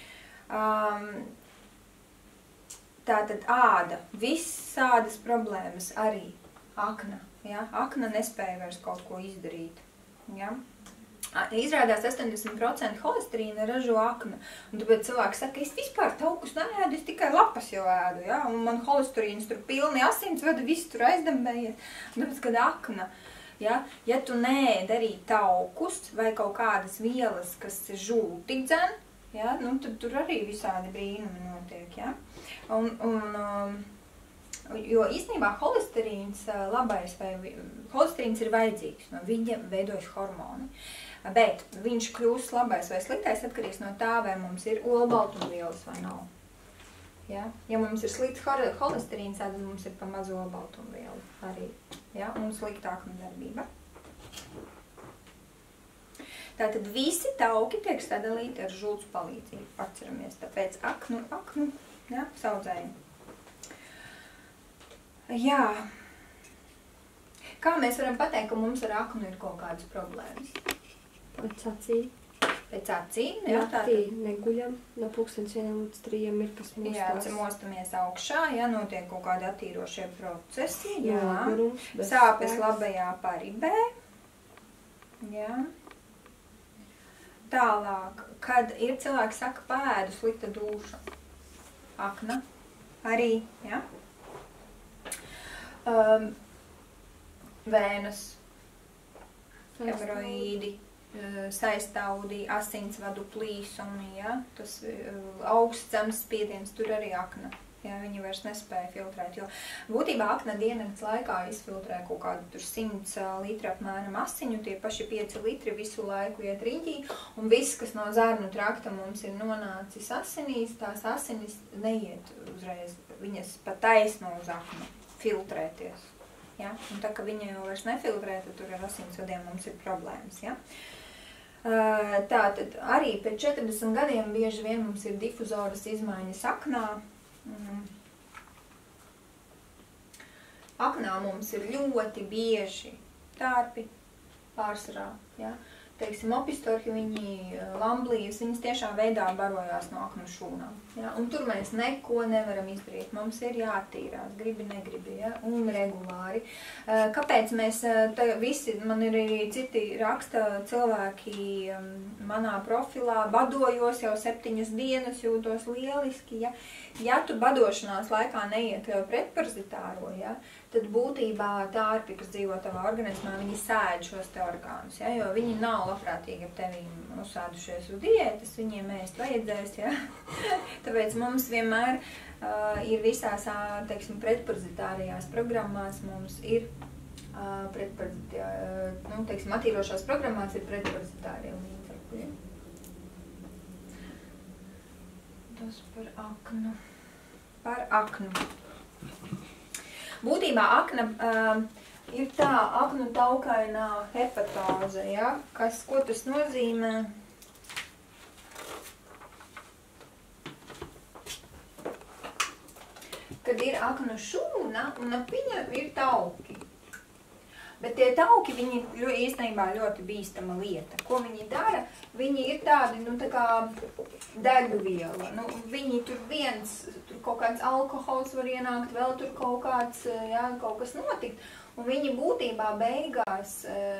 Tātad āda, viss ādas problēmas arī akna, ja. Akna nespēja vairs kaut ko izdarīt, ja. Izrādās 80% holesterīna ražo akna, un tāpēc cilvēki saka, es vispār taukus neēdu, es tikai lapas jau ēdu, ja, un man holesterīns tur pilni asinsvadi, viss tur aizdambējies, un tāpēc, kad akna, ja tu neēd arī taukus vai kaut kādas vielas, kas žulti dzen, ja, tad tur arī visādi brīnumi notiek, ja. Jo īstenībā holesterīns labais holesterīns ir vajadzīgs, no viņa veidojas hormoni. Bet viņš kļūst labais vai sliktais atkarīgs no tā, vai mums ir olbaltumvielas vai nav. Ja? Ja mums ir slikts holesterīns, tad mums ir pa mazo olbaltumvielu arī. Ja? Un slikta aknu darbība. Tātad visi tauki tiek sadalīti ar žults palīdzību. Atceramies, tāpēc aknu, ja, saudzējumu. Jā. Kā mēs varam pateikt, ka mums ar aknu ir kaut kādas problēmas? Pēc acīm. Pēc acīm, jā, Naktī neguļam, no 1:00 līdz 3:00 ir, kas mostās. Jā, mostamies augšā, jā, notiek kaut kādi attīrošie procesi, jā. Nogurums, Sāpes labajā paribē, jā. Tālāk, kad ir cilvēki saka pēdu slikta dūša, akna, arī, jā. Vēnas, hemoroīdi, saistāudī, asinsvadu plīsumi, ja? Tas augsts zemes spiediens, tur arī akna. Ja? Viņi vairs nespēja filtrēt, jo būtībā akna dienas laikā izfiltrē kaut kādu 100 litru apmēram asiņu, tie paši 5 litri visu laiku iet riņķī, un viss, kas no zarnu trakta mums ir nonācis asinīs, tās asinis neiet uzreiz, viņas pa taisno uz aknu filtrēties. Ja? Un tā, ka viņa jau vairs nefiltrē, tad tur ar asinsvadiem mums ir problēmas. Ja? Tātad arī pēc 40 gadiem bieži vien mums ir difuzoras izmaiņas aknā. Aknā mums ir ļoti bieži tārpi pārsvarā. Ja? Teiksim, opistorhi, viņi lamblijas, viņas tiešām veidā barojās no aknu šūnām. Ja? Un tur mēs neko nevaram izdarīt. Mums ir jātīrās, gribi, negribi, ja? Un regulāri. Kāpēc mēs visi, man ir arī citi raksta cilvēki manā profilā, badojos jau 7 dienas, jūtos lieliski. Ja, ja tu badošanās laikā neiekļauj pretparazitāro, ja, tad būtībā tārpi, kas dzīvo tavā organismā, viņi sēd šos te orgānus, ja, jo viņi nav labprātīgi ar tevi uzsādušies uz diētas, viņiem ēst vajadzēs, ja. Tāpēc mums vienmēr ir visās, teiksim, pretparazitārijās programmās mums ir teiksim, attīrošās programmās ir pretparazitārie līdzekļi. Tas par aknu. Par aknu. Būtībā akna ir tā aknu taukainā hepatoze, ja? Ko tas nozīmē? Kad ir aknu šūna un ap viņa ir tauki. Bet tie tauki, viņi īstenībā ļoti bīstama lieta. Ko viņi dara? Viņi ir tādi, tā kā degviela. Viņi tur tur kaut kāds alkohols var ienākt, vēl tur kaut kāds, jā, kaut kas notikt. Un viņi būtībā beigās,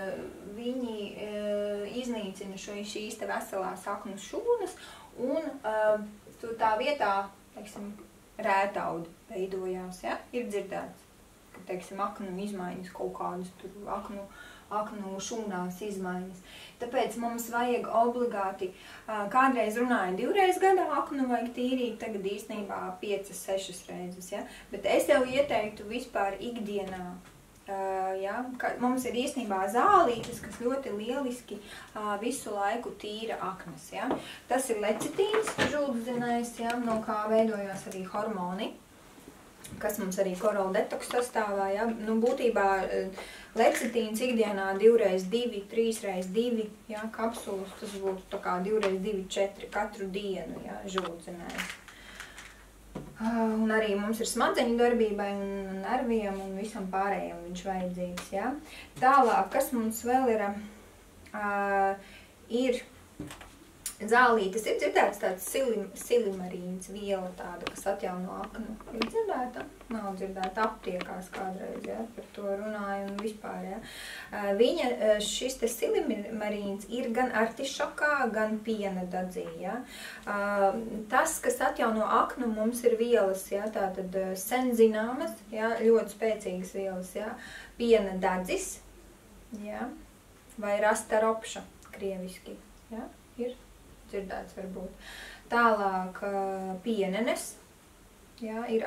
viņi iznīcina šīs te veselās aknu šūnas, un tur tā vietā, teiksim, rētaudi veidojās, ja? Ir dzirdēts. Teiksim, aknu izmaiņas, kaut kādas tur aknu šūnās izmaiņas. Tāpēc mums vajag obligāti, kādreiz runāja 2 reizes gadā aknu vajag tīrīt, tagad īstenībā 5-6 reizes, ja? Bet es tev ieteiktu vispār ikdienā, ja? Mums ir īstenībā zālītes, kas ļoti lieliski visu laiku tīra aknas, ja? Tas ir lecitīns, žultzinājs, ja? No kā veidojās arī hormoni, kas mums arī Coral Detox sastāvā, ja? Būtībā lecitīns ikdienā 2x2, 3x2, ja? Kapsulas, tas būtu tā kā 2x2, 4 katru dienu, ja? Žultzinājs. Un arī mums ir smadzeņu darbībai un nerviem un visam pārējiem viņš vajadzīgs, ja? Tālāk, kas mums vēl ir zālītes, ir dzirdēts tāds silimarīns viela tāda, kas atjauno aknu. Ir dzirdēta? Nav dzirdēta, aptiekās kādreiz, ja? Par to runāja un vispār, ja? Šis te silimarīns ir gan artišokā, gan piena dadzī, ja? Tas, kas atjauno aknu, mums ir vielas, ja? Tātad sen zināmas, ja? Ļoti spēcīgas vielas, ja? Piena dadzis, ja? Vai rastaropša, krieviski, ja? Ir dzirdēts varbūt. Tālāk pienenes, jā, ir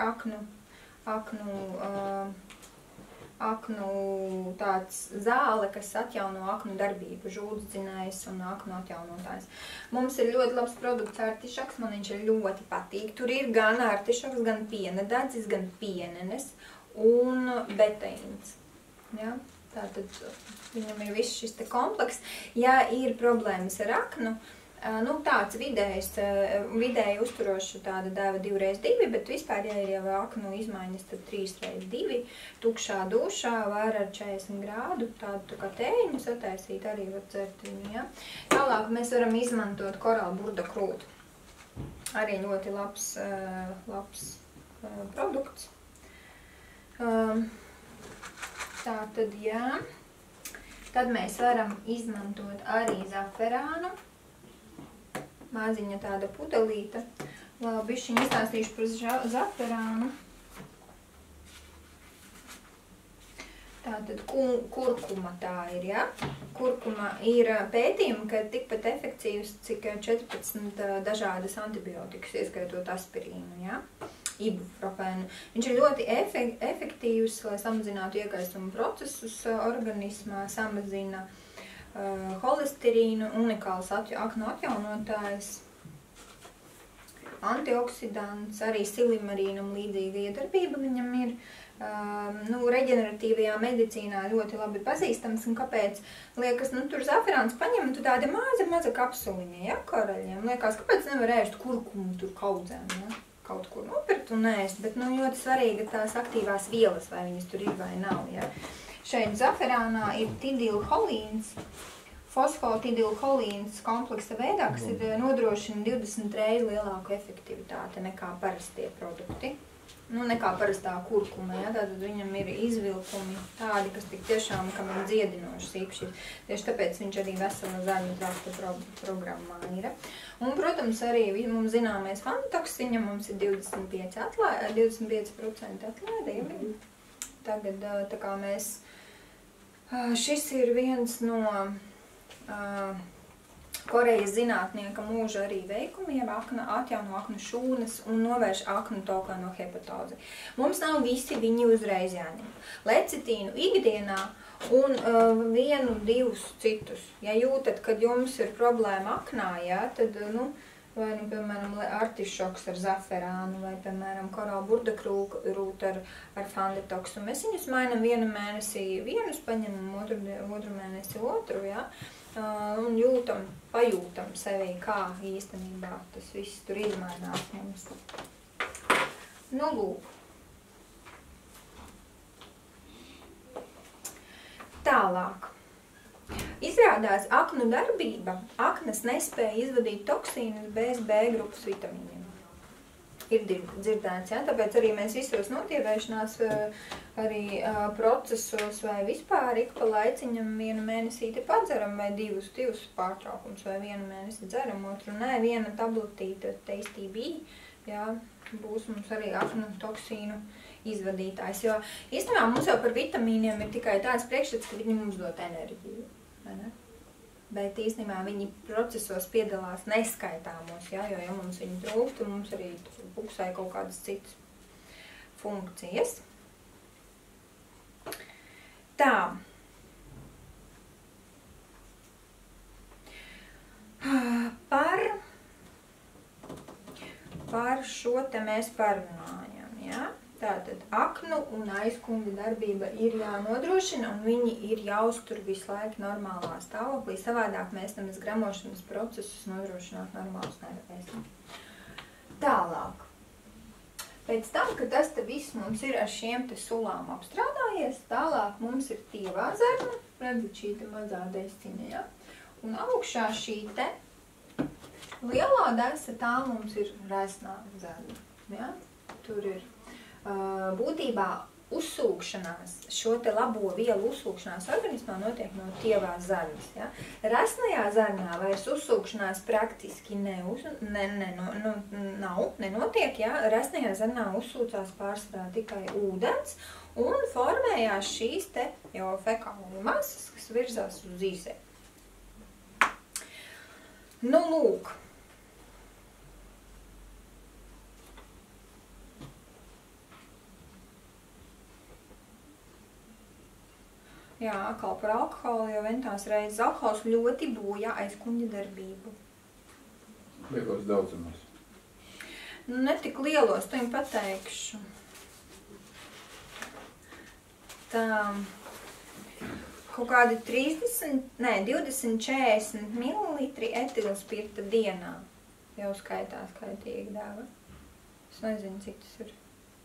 aknu tāds zāle, kas atjauno aknu darbību, žūdzdzinājs un aknu atjaunotājs. Mums ir ļoti labs produkts artišoks, man viņš ir ļoti patīk. Tur ir gan artišoks, gan piena dedzis, gan pienenes un beteīns. Ja? Tātad viņam ir viss šis te kompleks. Ja ir problēmas ar aknu, nu, tāds vidēji uzturošu tāda deva 2x2, bet vispār, ja ir jau aknu izmaiņas, tad 3x2, tukšā dušā var ar 40 grādu tādu tā kā tēņu sataisīt, arī var dzert viņu, ja. Tālāk mēs varam izmantot korāla burda krūtu. Arī ļoti labs produkts. Tātad, jā. Tad mēs varam izmantot arī zaferānu. Maziņa tāda pudelīta. Vēl bišķiņ izstāstīšu par zaferānu. Tātad kurkuma tā ir, ja? Kurkuma ir pētījumi, ka tikpat efektīvs, cik 14 dažādas antibiotikas, ieskaitot aspirīnu, ja? Ibuprofēnu. Viņš ir ļoti efektīvs, lai samazinātu iekaisumu procesus organismā, samazina holesterīnu, unikāls aknu atjaunotājs, antioksidants, arī silimarīnam līdzīga iedarbība viņam ir. Reģeneratīvajā medicīnā ļoti labi pazīstams, un kāpēc liekas, tur zaferāns paņem, un tu tāda maza kapsuliņa, ja, koraļiem. Liekas, kāpēc nevar ēst kurkumu tur kaudzēm, ja? Kaut kur nopirkt un ēst, bet ļoti svarīga tās aktīvās vielas, vai viņas tur ir vai nav, ja. Šeit zaferānā ir tidilholīns, fosfotidilholīns kompleksa veidā, kas ir nodrošina 20 reizi lielāku efektivitāti nekā parastie produkti. Nekā parastā kurkuma, ja, tātad viņam ir izvilkumi tādi, kas tik tiešām, kam ir dziedinošas īpašības. Tieši tāpēc viņš arī vesela zaļu zāstu programmā ir. Un, protams, arī mums zināmais fantoksiņa, mums ir 25% atlaide. Tagad, tā kā mēs, šis ir viens no Korejas zinātnieka mūža arī veikumiem, atjauno aknu šūnas un novērš aknu tokāno hepatozi. Mums nav visi viņi uzreiz jāņem. Lecitīnu ikdienā un 1-2 citus. Ja jūtat, kad jums ir problēma aknā, ja, tad, vai, piemēram, artišoks ar zaferānu, vai, piemēram, korāla burda krūta ar fandetoksu. Mēs viņus mainam vienu mēnesi vienus, paņemam otru mēnesi otru, ja. Un pajūtam sevī, kā īstenībā tas viss tur izmainās mums. Lūk. Tālāk. Izrādās aknu darbība, aknas nespēja izvadīt toksīnus bez B grupas vitamīniem. Ir dzirdēts, ja? Tāpēc arī mēs visos notievēšanās arī procesos vai vispār ik pa laiciņam vienu mēnesīti padzeram vai divus pārtraukums vai vienu mēnesi dzeram, otru nē, viena tabletīte TastyB, ja, būs mums arī aknu toksīnu izvadītājs, jo īstenībā mums jau par vitamīniem ir tikai tāds priekšstats, ka viņi mums dot enerģiju, vai ne? Bet īstenībā viņi procesos piedalās neskaitāmos, ja, jo ja mums viņi trūkst, tad mums arī buksē kaut kādas citas funkcijas. Tā. Par šo te mēs parunājam, ja? Tātad aknu un aizkuņa darbība ir jānodrošina, un viņi ir jāuztur visu laiku normālā stāvoklī. Savādāk mēs nemaz gramošanas procesus nodrošināt normālus nevarēsim. Tālāk. Pēc tam, kad tas te viss mums ir ar šiem te sulām apstrādājies, tālāk mums ir tievā zarna, redzat šī te mazā desciņa, ja? Un augšā šī te lielā desa, tā mums ir resnā zarna, ja? Tur ir būtībā uzsūkšanās, šo te labo vielu uzsūkšanās organismā notiek no tievās zarnas. Ja? Resnajā zarnā vairs uzsūkšanās praktiski nenotiek. Ja? Resnajā zarnā uzsūcās pārsvarā tikai ūdens un formējās šīs te jau fekālu masas, kas virzās uz izē. Lūk. Jā, atkal par alkoholu, jo ventās reizes alkohols ļoti bojā aizkuņa darbību. Lielos daudzumos. Nu, ne tik lielos, to jums pateikšu. Tā, kaut kādi 20-40 mililitri etilspirta dienā jau skaitās kaitīgi dēva. Es nezinu, cik tas ir.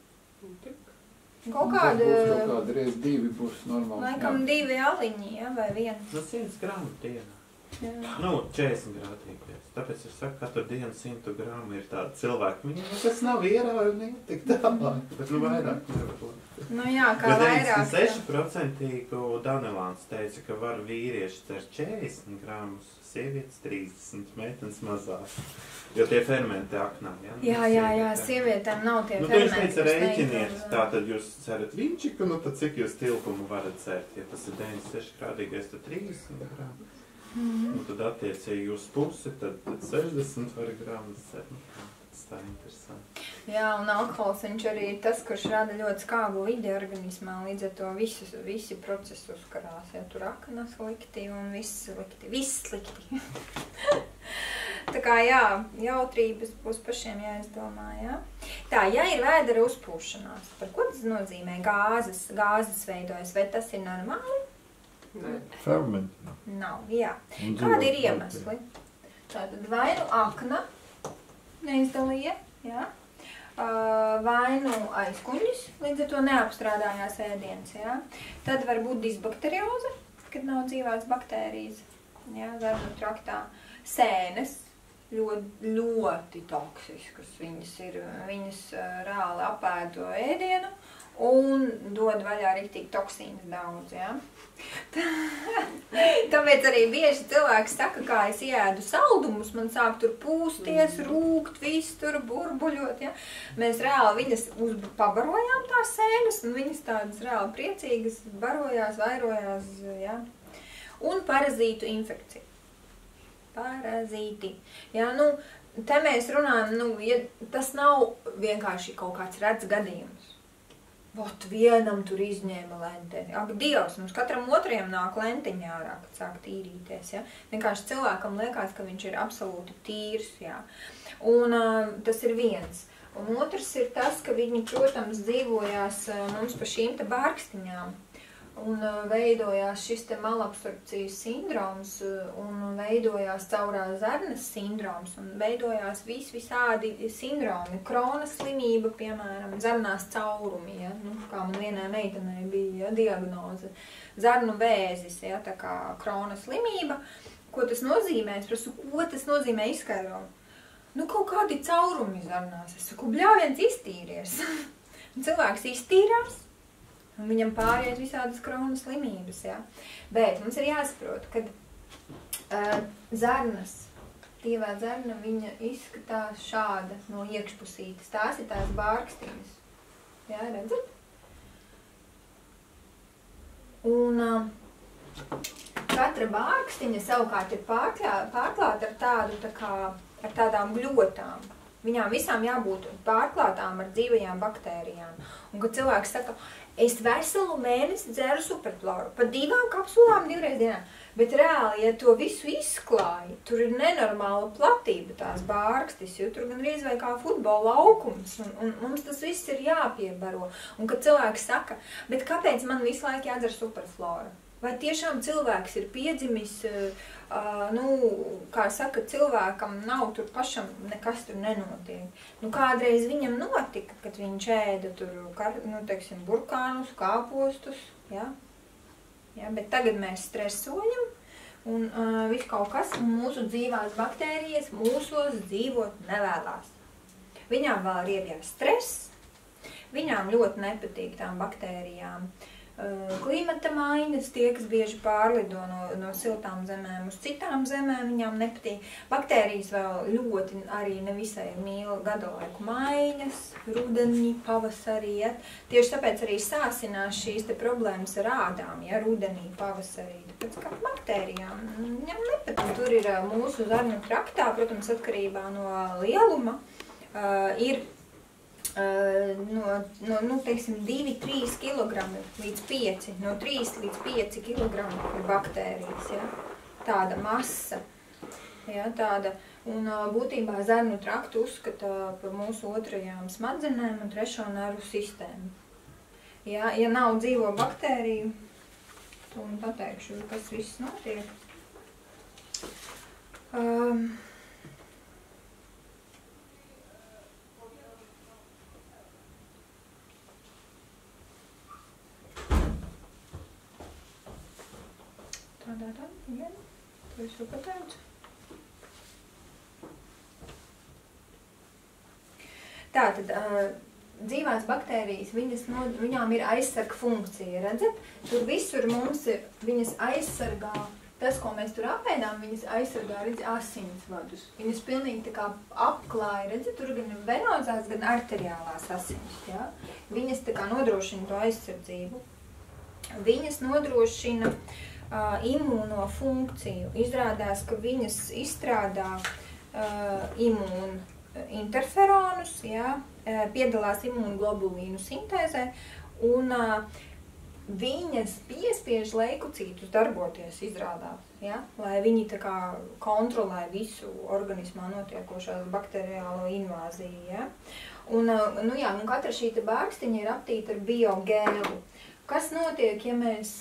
Kaut kāda... Kaut kāda reiz 2 būs normāli. Laikam 2 aliņi, ja, vai 1. Nu, 100 gramu dienā. Jā. Nu, 40 grādīgais. Tāpēc es saku, katru dienu 100 gramu ir tāda cilvēka. Viņam tas nav ierāvi, tik tālāk, bet nu vairāk nevar būt. Nu jā, kā vairāk. 96% Danelāns teica, ka var vīrieši cer 40 gramus, sievietes 30, meitenes mazāk. Jo tie fermenti aknā, ja? Jā, sievietēm nav tie fermenti. Nu, tu teica rēķiniet, tātad jūs cerat vinčiku, nu tad cik jūs tilpumu varat cert? Ja tas ir 96 grādīgais, tad 30 gramu. Nu, tad attiecīgi jūs pusi, tad 60 gramu cert. Tas tā interesanti. Jā, un alkohols viņš arī ir tas, kurš rada ļoti skābu vidi organismā, līdz ar to visi procesi uzkarās, ja tur akna slikti un viss slikti. Tā kā jā, jautrības būs pašiem jāizdomā, jā. Tā, ja ir vēdera uzpūšanās, par ko tas nozīmē? Gāzes veidojas, vai tas ir normāli? Nē. Fermenti. Nav, jā. Kādi ir iemesli? Tātad vai nu akna neizdalīja, jā. Vai nu aizkuņas, līdz ar to neapstrādājās ēdiens, jā. Tad var būt disbakterioze, kad nav dzīvās baktērijas, jā, zarnu traktā. Sēnes ļoti toksiskas, viņas reāli apēd to ēdienu un dod vaļā riktīgi toksīnas daudz, jā. Tāpēc arī bieži cilvēki saka, kā es ieēdu saldumus, man sāk tur pūsties, rūkt, viss tur burbuļot, ja. Mēs reāli viņas pabarojām tās sēnes, un viņas tādas reāli priecīgas barojās, vairojās, ja. Un parazītu infekcija. Parazīti. Jā, nu, te mēs runājam, nu, ja tas nav vienkārši kaut kāds redz gadījums. Vot vienam tur izņēma lenteni. Ak, Dievs, mums katram otrajam nāk lentiņā ārā, kad sāk tīrīties, ja. Vienkārši cilvēkam liekas, ka viņš ir absolūti tīrs, jā. Un tas ir viens. Un otrs ir tas, ka viņi, protams, dzīvojās mums pa šīm te bārkstiņām. Un veidojās šis te malabsorpcijas sindroms, un veidojās caurā zarnas sindroms, un veidojās visādi sindromi. Kronas slimība, piemēram, zarnās caurumi, ja? Nu, kā man vienai meitenei bija, ja, diagnoze. Zarnu vēzis, ja, tā kā kronas slimība. Ko tas nozīmē? Es prasu, ko tas nozīmē izskaidro? Nu, kaut kādi caurumi zarnās. Es saku, bļāviens iztīries. Un cilvēks iztīrās. Un viņam pāriet visādas kronas slimības, jā. Bet mums ir jāsaprot, ka zarnas, tīvā zarna, viņa izskatās šāda no iekšpusītes. Tās ir tās bārkstiņas. Jā, redzat? Un katra bārkstiņa savukārt ir pārklāta ar tādu, tā kā, ar tādām gļotām. Viņām visām jābūt pārklātām ar dzīvajām baktērijām. Un, kad cilvēks saka, es veselu mēnesi dzeru superfloru, pa 2 kapsulām 2 reizes dienā. Bet reāli, ja to visu izklāja, tur ir nenormāla platība tās bārkstis, jo tur gandrīz vai kā futbola laukums, un mums tas viss ir jāpiebaro. Un, kad cilvēks saka, bet kāpēc man visu laiku jādzer superflora? Vai tiešām cilvēks ir piedzimis, nu, kā saka, cilvēkam nav tur pašam, nekas tur nenotiek. Nu, kādreiz viņam notika, kad viņš ēda tur, nu, teiksim, burkānus, kāpostus, ja? Ja, bet tagad mēs stresojam, un viss kaut kas, un mūsu dzīvās baktērijas mūsos dzīvot nevēlās. Viņām vēl ir ievjās stress, viņām ļoti nepatīk tām baktērijām. Klimata maiņas, tie, kas bieži pārlido no siltām zemēm uz citām zemēm, viņām nepatīk. Baktērijas vēl ļoti arī nevisai mīl gada laiku maiņas, rudenī, pavasarī, ja. Tieši tāpēc arī sāsinās šīs te problēmas ar ādām, ja, rudenī, pavasarī. Tāpēc kā baktērijām, viņām nepatīk. Tur ir mūsu zarnu traktā, protams, atkarībā no lieluma, ir teiksim, 2-3 kilogrami līdz 5, no 3 līdz 5 kilogrami ir baktērijas, ja? Tāda masa, ja? Tāda, un būtībā zarnu traktu uzskata par mūsu otrajām smadzenēm un trešo nervu sistēmu. Ja nav dzīvo baktēriju, un pateikšu, kas viss notiek. To es jau pateicu. Tātad, dzīvās baktērijas, viņām ir aizsarga funkcija, redzat? Tur visur mums viņas aizsargā, tas, ko mēs tur apēdām, viņas aizsargā, redz, asinsvadus. Viņas pilnīgi tā kā apklāja, redzat, tur gan venozās, gan arteriālās asins, ja? Viņas tā kā nodrošina to aizsardzību. Viņas nodrošina imūno funkciju. Izrādās, ka viņas izstrādā imūnu interferonus, ja, piedalās imūnoglobulīnu sintēzē, un viņas piespiež leukocītus darboties, izrādās, ja, lai viņi tā kā kontrolē visu organismā notiekošās bakteriālo invāziju. Ja. Un katra šī bārkstiņa ir aptīta ar biogēlu. Kas notiek, ja mēs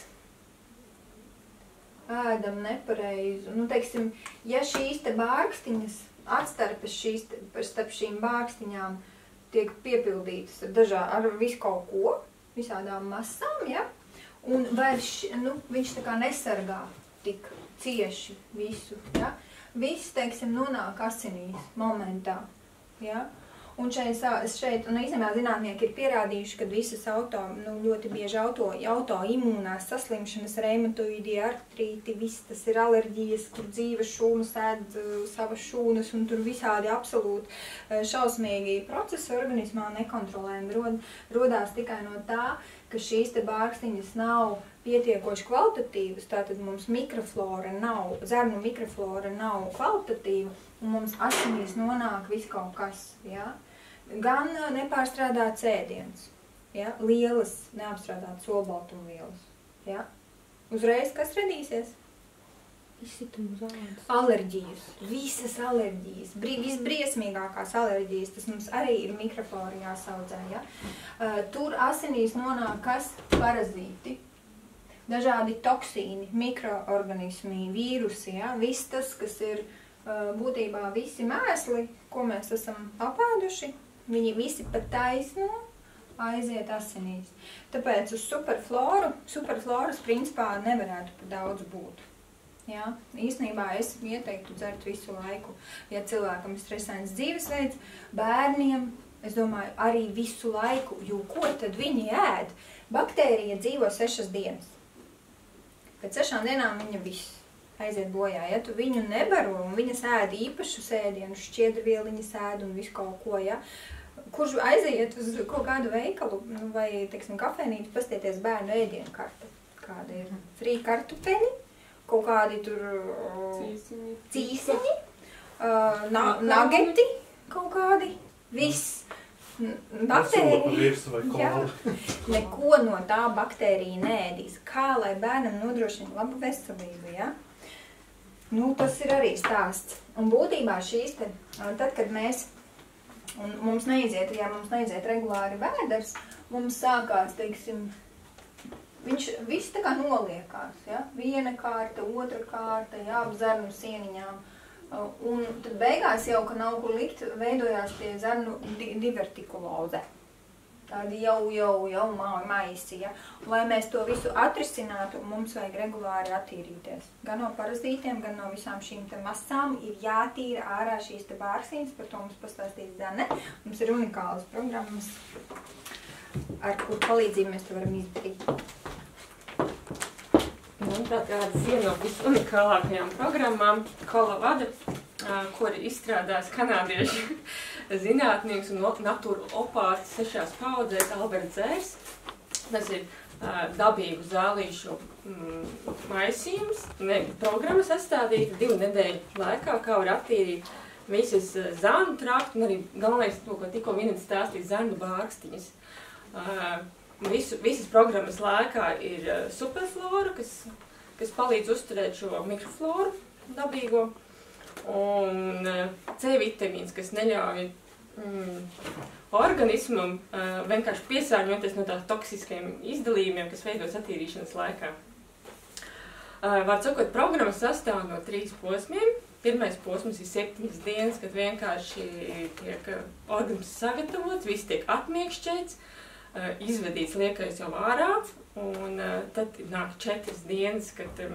ēdam nepareizu? Teiksim, ja šīs bārkstiņas atstarpes starp šīm bārkstiņām tiek piepildītas ar visu kaut ko, visādām masām, ja? Un viņš tā kā nesargā tik cieši visu, ja? Viss, teiksim, nonāk asinīs momentā, ja? Un šeit, un īstenībā zinātnieki ir pierādījuši, ka visas ļoti bieži autoimūnās saslimšanas, reumatoīdi, artrīti, viss tas ir alerģijas, kur dzīves šūnas ēd savas šūnas, un tur visādi absolūti šausmīgi procesi organismā nekontrolējami rodās tikai no tā, ka šīs bārkstiņas nav pietiekoši kvalitatīvas, tātad mums zarnu mikroflora nav kvalitatīva, un mums asinīs nonāk viss kaut kas, ja? Gan nepārstrādāts ēdiens, ja? Lielas neapstrādātas olbaltumvielas, ja? Uzreiz kas radīsies? Izsitumu zāles. Alerģijas, visas alerģijas, visbriesmīgākās alerģijas, tas mums arī ir mikroflora jāsaudzē, ja? Tur asinīs nonāk kas? Parazīti, dažādi toksīni, mikroorganismi, vīrusi, ja? Viss tas, kas ir būtībā visi mēsli, ko mēs esam apēduši, viņi visi pat taisno aiziet asinīs. Tāpēc uz superfloras principā nevarētu par daudz būt. Ja? Īstenībā es ieteiktu dzert visu laiku, ja cilvēkam ir stresains dzīvesveids, bērniem, es domāju, arī visu laiku, jo ko tad viņi ēd? Baktērija dzīvo 6 dienas. Pēc 6 dienām viņa viss aiziet bojā, ja tu viņu nebaro, un viņas ēd īpašus ēdienus, šķiedrvieliņas ēd un visu kaut ko, ja? Kurš aiziet uz kaut kādu veikalu vai, teiksim, kafejnīcu, pastieties bērnu ēdienu karta. Kāda ir frī kartupeļi, kaut kādi tur cīsiņi, nageti kaut kādi, viss. Baktērija, neko no tā baktērija neēdīs. Kā, lai bērnam nodrošina labu veselību, ja? Tas ir arī stāsts. Un būtībā šīs tad, kad mums neiziet regulāri vēders, mums sākās, teiksim, viņš viss tā kā noliekās, ja? Viena kārta, otra kārta, ja, ap zarnu sieniņām. Un tad beigās jau, ka nav kur likt, veidojās tie zarnu divertikuloze. Tādi jau maisi, ja. Lai mēs to visu atrisinātu, mums vajag regulāri attīrīties. Gan no parazītiem, gan no visām šīm te masām ir jātīra ārā šīs te bārkstiņas, par to mums pastāstīs Zane. Mums ir unikālas programmas, ar kur palīdzību mēs to varam izdarīt. Manuprāt, viena no visunikālākajām programmām Kola vada, kuri izstrādās kanādiešu zinātnieks un naturopāts 6 paudzēs Alberts Zērs. Tas ir dabīgu zālīšu maisījums, programma sastādīta 2 nedēļu laikā, kā var attīrīt visas zarnu traktu, un arī galvenais, to, ko tikko Vineta stāstīja, zarnu bārkstiņas. Visas programmas laikā ir superflora, kas palīdz uzturēt šo mikrofloru dabīgo, un C vitamīns, kas neļauj organismam vienkārši piesārņoties no tās toksiskajiem izdalījumiem, kas veidos attīrīšanas laikā. Var sakot, programma sastāv no 3 posmiem. Pirmais posms ir 7 dienas, kad vienkārši tiek organisms sagatavots, viss tiek atmiekšķēts, izvedīts liekais jau ārā, un tad nāk 4 dienas,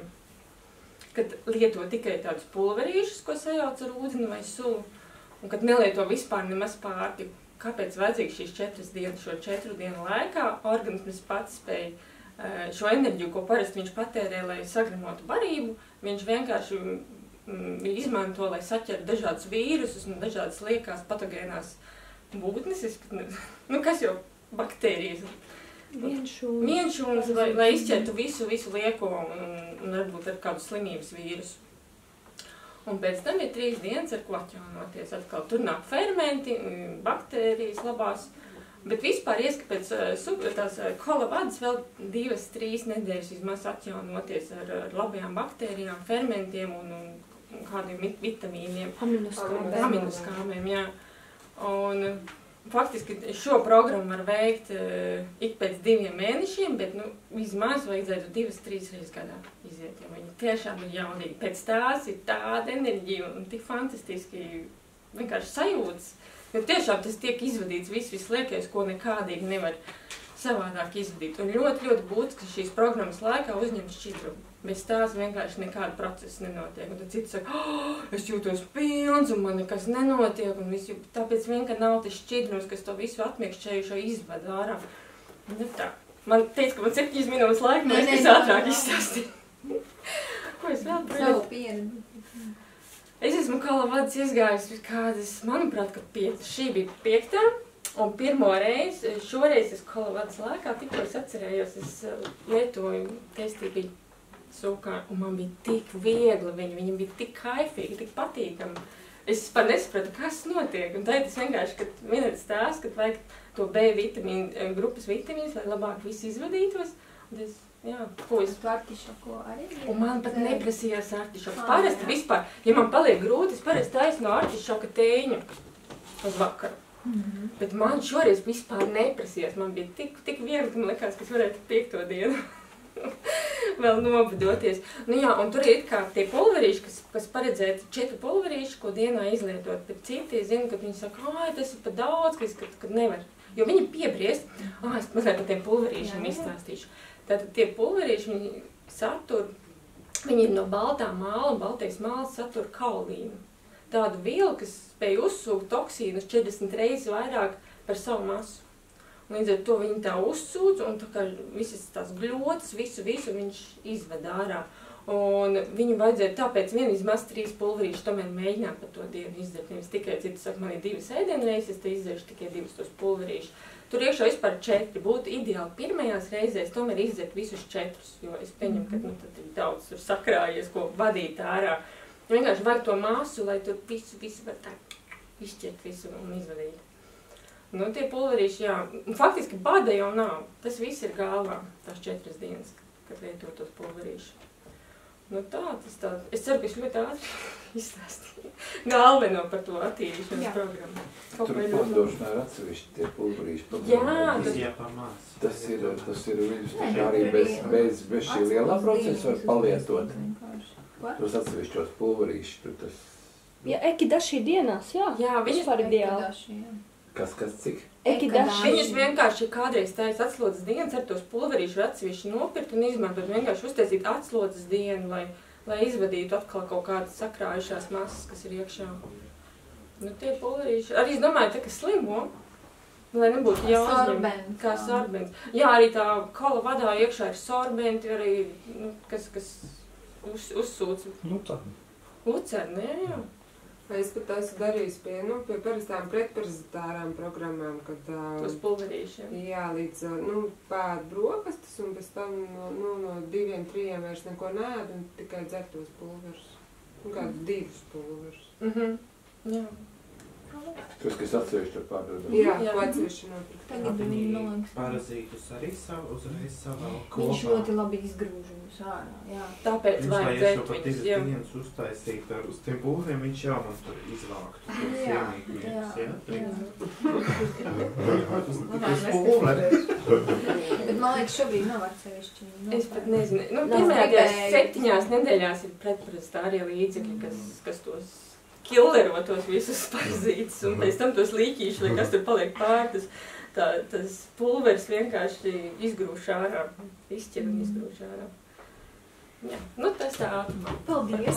kad lieto tikai tādus pulverīšus, ko sajauc ar ūdeni vai sulu, un kad nelieto vispār nemaz pārtiku. Kāpēc vajadzīgs šīs 4 dienas? Šo 4 dienu laikā organisms pats spēj šo enerģiju, ko parasti viņš patērē, lai sagremotu barību, viņš vienkārši izmanto, lai saķertu dažādus vīrusus un dažādas liekās patogēnās būtnes, kas jau baktērijas. Vienšūnas, lai izķertu visu lieko un varbūt ar kādu slimības vīrusu. Un pēc tam ir 3 dienas, ar ko atjaunoties atkal. Tur nāk fermenti, baktērijas labās, bet vispār ieska pēc tās kolavadas vēl 2-3 nedēļas vismaz atjaunoties ar labajām baktērijām, fermentiem un kādiem vitamīniem. Aminoskābēm, jā. Un faktiski šo programmu var veikt ik pēc 2 mēnešiem, bet vismaz vajadzētu 2-3 reizes gadā iziet, jo viņi tiešām ir jaudīgi. Pēc tās ir tāda enerģija un tik fantastiski vienkārši sajūtas, jo tiešām tas tiek izvadīts viss liekais, ko nekādīgi nevar savādāk izvadīt. Un ļoti būtiski šīs programmas laikā uzņemt šķidrumu. Bez tās vienkārši nekāda procesa nenotiek. Un tad citi saka, es jūtos pilns un man nekas nenotiek. Un tāpēc ka nav tas šķidrums, kas to visu atmiekšķējušo izvada ārā. Tā. Man teica, ka man 7 minūtes laika, man es ātrāk izstāstīju. Ko es vēl savu pienu? Es esmu kalavadas izgājusi kādas, manuprāt, ka 5. Šī bija 5. Un pirmo reizi, šoreiz es kalavadas laikā tikko es atcerējos, es lietoju testību sūkā, un man bija tik viegli viņa bija tik kaifīga, tik patīkama. Es pat nesapratu, kas notiek, un tad es vienkārši, kad Vineta stāsta, kad vajag to B vitamīnu, grupas vitamīnus, lai labāk viss izvadītos, un es, ko es... Tu artišoku arī? Un man pat neprasījās artišoku. Parasti vispār, ja man paliek grūti, es parasti taisnu artišoka tēņu uz vakaru. Bet man šoreiz vispār neprasījās, man bija tik viegli, ka man likās, ka es varētu 5. dienu vēl novadoties. Un tur ir kā tie pulverīši, kas paredzēti 4 pulverīši, ko dienā izlietot. Bet citi, es zinu, kad viņi saka, tas ir pat daudz, kad nevar. Jo viņi piebriest, es mazliet par tiem pulverīšiem izstāstīšu. Tātad tie pulverīši, viņi ir no baltā māla, un baltais māls satur kaolīnu. Tādu vielu, kas spēj uzsūkt toksīnus 40 reizes vairāk par savu masu. Līdz ar to viņi tā uzsūdz, un tā kā visas tās gļotas, visu viņš izved ārā. Un viņu vajadzētu tāpēc vismaz 3 pulverīšus tomēr mēģināt par to dienu izdzert. Nevis tikai citi saka, man ir 2 ēdienreizes, es te izdzeršu tikai 2 tos pulverīšus. Tur iekšā vispār 4. Būtu ideāli pirmajās reizēs tomēr izdzert visus 4, jo es pieņemu, ka tad ir daudz tur sakrājies, ko vadīt ārā. Vienkārši vajag to masu, lai tur visu var tā izšķirt visu un izvadīt. Tie pulverīši, faktiski bada jau nav. Tas viss ir galvā, tās 4 dienas, kad lieto tos pulverīšus. Tas tā. Es ceru, ka es ļoti ātri izstāstīju galveno par to attīrīšanas programmu. Tur pārdošanā ir atsevišķi tie pulverīši. Tas ir viņus arī bez šī lielā procesa var palietot. Tos atsevišķos pulverīšus. Ekidaši dienās, vispār ideāli. Kas cik? Ekidaši. Viņus vienkārši kādreiz taisa atslodzes dienas, ar tos pulverīšu atsevišķi nopirkt un izmantot, vienkārši uztaisīt atslodzes dienu, lai izvadītu atkal kaut kādas sakrājušās masas, kas ir iekšā. Tie pulverīši, arī es domāju, tā kā slimo, lai nebūtu jāuzņem kā sorbents. Arī tā kalavadā iekšā ir sorbenti, arī, kas uzsūc. Lucerni, Es pat esmu darījis pie parastām pretparazitārām programmām, kad... Tos pulverīšiem. Līdz pēd brokastis, un pēc tam no 2-3 vairs neko neēd, un tikai dzer tos pulverus. Kādu 2 pulverus. Jā. Tas, kas atsevišķi tur pārdodam. Jā, ko atsevišķi nopirkt. Tagad viņi, man liekas, parazītus arī uzreiz savā kopā. viņš ļoti labi izgrūž viņus ārā, jā. Tāpēc Viņš, lai es vajadzētu jau pat viņus, divas dienas uztaisītu uz tiem pūriem, viņš jau man tur izvāktu. Jā, Tas pūreris. Bet man liekas, šobrīd nav atsevišķi. Es pat nezinu. Nu, Nav pirmajās gribēju. 7 nedēļās ir pretparastārie līdzekļi, kas tos killero tos visus parazītus, un pēc tam tos līķīši, lai kas tur paliek pār, tas pulveris vienkārši izgrūž ārā, izķer un izgrūž ārā. Jā, nu tas tā ātrumā. Paldies!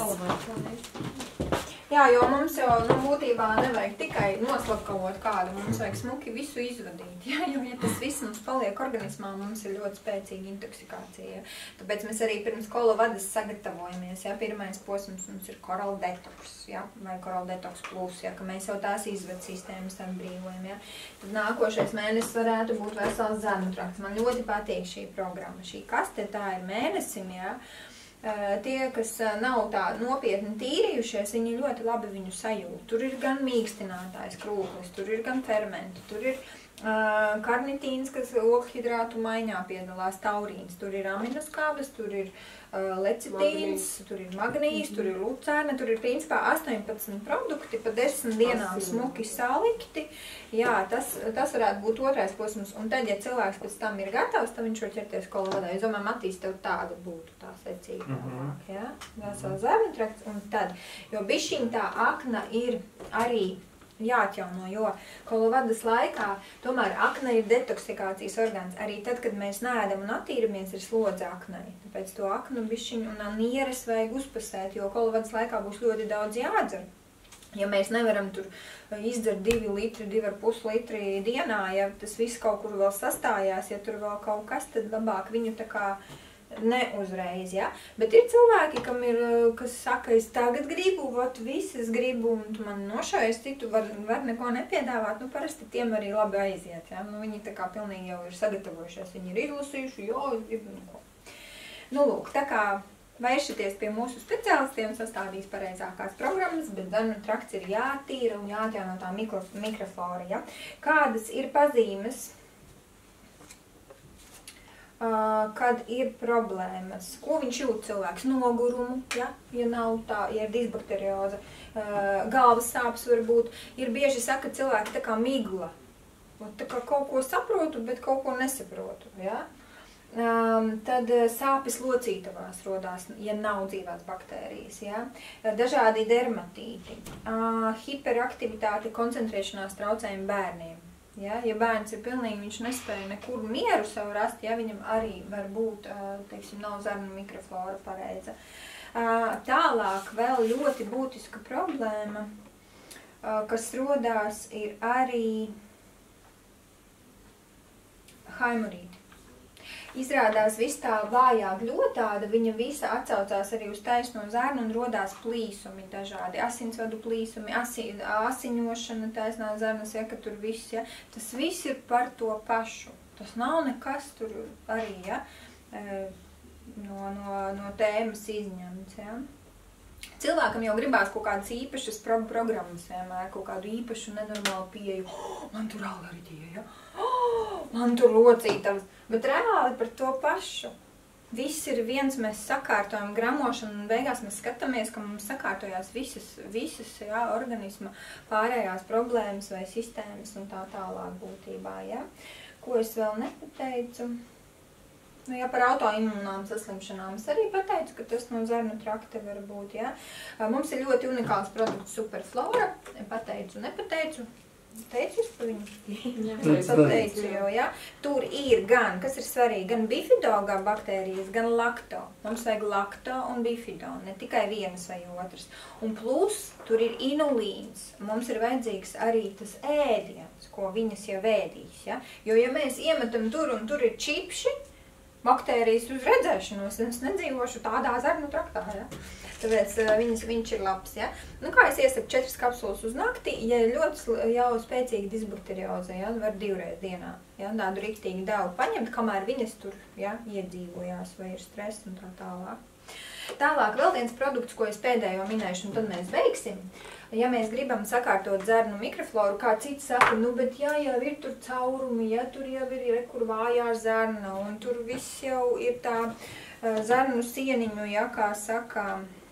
Jā, jo mums jau būtībā nevajag tikai noslapkavot kādu, mums vajag smuki visu izvadīt. Jā, jo, ja tas viss mums paliek organismā, mums ir ļoti spēcīga intoksikācija. Tāpēc mēs arī pirms kolovadas sagatavojamies. Jā, pirmais posms mums ir Coral Detox, jā, vai Coral Detox Plus, jā, ka mēs jau tās izved sistēmas atbrīvojam. Jā. Tad nākošais mēnesis varētu būt vesels zarnu trakts. Man ļoti patīk šī programma. Šī kaste tā ir mēnesim, jā. Tie, kas nav tā nopietni tīrījušies, viņi ļoti labi viņu sajūt. Tur ir gan mīkstinātājs krūklis, tur ir gan fermenti, tur ir karnitīns, kas oghidrātu maiņā piedalās, taurīns, tur ir aminoskābes, tur ir lecitīns, tur ir magnījs, tur ir lucērna, tur ir principā 18 produkti, pa 10 dienām smuki salikti. Jā, tas varētu būt otrais posms. Un tad, ja cilvēks pēc tam ir gatavs, tad viņš var ķerties kolovadā. Es domāju, Matīs, tev tāda būtu tā secīga. Jā, vesels zarnu trakts. Un tad, jo bišķiņ tā akna ir arī jāatjauno, jo kolovadas laikā tomēr akna ir detoksikācijas orgāns. Arī tad, kad mēs neēdam un attīramies, ir slodze aknai. Tāpēc to aknu bišķiņu un nieres vajag uzpasēt, jo kolovadas laikā būs ļoti daudz jādzer. Ja mēs nevaram tur izdzert 2 litri, 2,5 litri dienā, ja tas viss kaut kur vēl sastājās, ja tur vēl kaut kas, tad labāk viņu tā kā neuzreiz, ja? Bet ir cilvēki, kas saka, es tagad gribu, vot visas gribu, un tu man nošaujies, citu var neko nepiedāvāt, nu parasti tiem arī labi aiziet, ja? Nu viņi tā kā pilnīgi jau ir sagatavojušies, viņi ir izlasījuši, jo, es gribu neko. Nu lūk, tā kā vēršaties pie mūsu speciālistiem, sastādīs pareizākās programmas, bet zarnu trakts ir jātīra un jāatjauno tā mikroflora, ja? Kādas ir pazīmes, kad ir problēmas, ko viņš jūt cilvēks, nogurumu, ja nav tā, ja ir disbakterioza, galvas sāpes varbūt, ir bieži saka cilvēki tā kā migla, tā kā kaut ko saprotu, bet kaut ko nesaprotu, ja? Tad sāpes locītavās rodās, ja nav dzīvās baktērijas, ja? Dažādi dermatīti, hiperaktivitāte, koncentrēšanās traucējumi bērniem. Ja bērns ir pilnīgi, viņš nespēja nekur mieru sev rast, ja viņam arī var būt, teiksim, nav zarnu mikroflora pareiza. Tālāk vēl ļoti būtiska problēma, kas rodās, ir arī haimorīti. Izrādās viss tā vājā gļotāda, viņa visa atsaucās arī uz taisno zarnu un rodās plīsumi dažādi, asinsvadu plīsumi, asiņošana taisnā zarnas, ja, ka tur viss, ja, tas viss ir par to pašu. Tas nav nekas tur arī, ja, no tēmas izņemts, ja. Cilvēkam jau gribās kaut kādas īpašas programmas vienmēr, kaut kādu īpašu nenormālu pieeju. Man tur alerģija, ja? Man tur locītavas. Bet reāli par to pašu. Viss ir viens, mēs sakārtojam gramošanu un beigās mēs skatāmies, ka mums sakārtojās visas jā, organisma pārējās problēmas vai sistēmas un tā tālāk būtībā, ja? Ko es vēl nepateicu? Nu, ja par autoimūnām saslimšanām es arī pateicu, ka tas no zarnu trakta var būt, ja? Mums ir ļoti unikāls produkts Superflora, pateicu, nepateicu. Teicu es par viņu? Jā, pateicu jau, ja? Tur ir gan, kas ir svarīgi, gan bifidogā baktērijas, gan lakto. Mums vajag lakto un bifido, ne tikai vienas vai otras. Un plus, tur ir inulīns. Mums ir vajadzīgs arī tas ēdiens, ko viņas jau ēdīs, ja? Jo, ja mēs iemetam tur un tur ir čipši, baktērijas uz redzēšanos, es nedzīvošu tādā zarnu traktā, ja? Tāpēc viņš ir labs, ja? Nu, kā es iesaku 4 kapsulas uz nakti, ja ir ļoti jau spēcīga disbakterioze, ja? Var 2 reizes dienā, ja? Tādu riktīgi devu paņemt, kamēr viņas tur, ja? Iedzīvojās vai ir stress un tā tālāk. Tālāk vēl viens produkts, ko es pēdējo minēšu, un tad mēs beigsim. Ja mēs gribam sakārtot zarnu mikrofloru, kā cits saka, nu, bet jā, jau ir tur caurumi, ja tur jau ir kur vājā zarna, un tur viss jau ir tā zarnu sieniņu, ja, kā saka,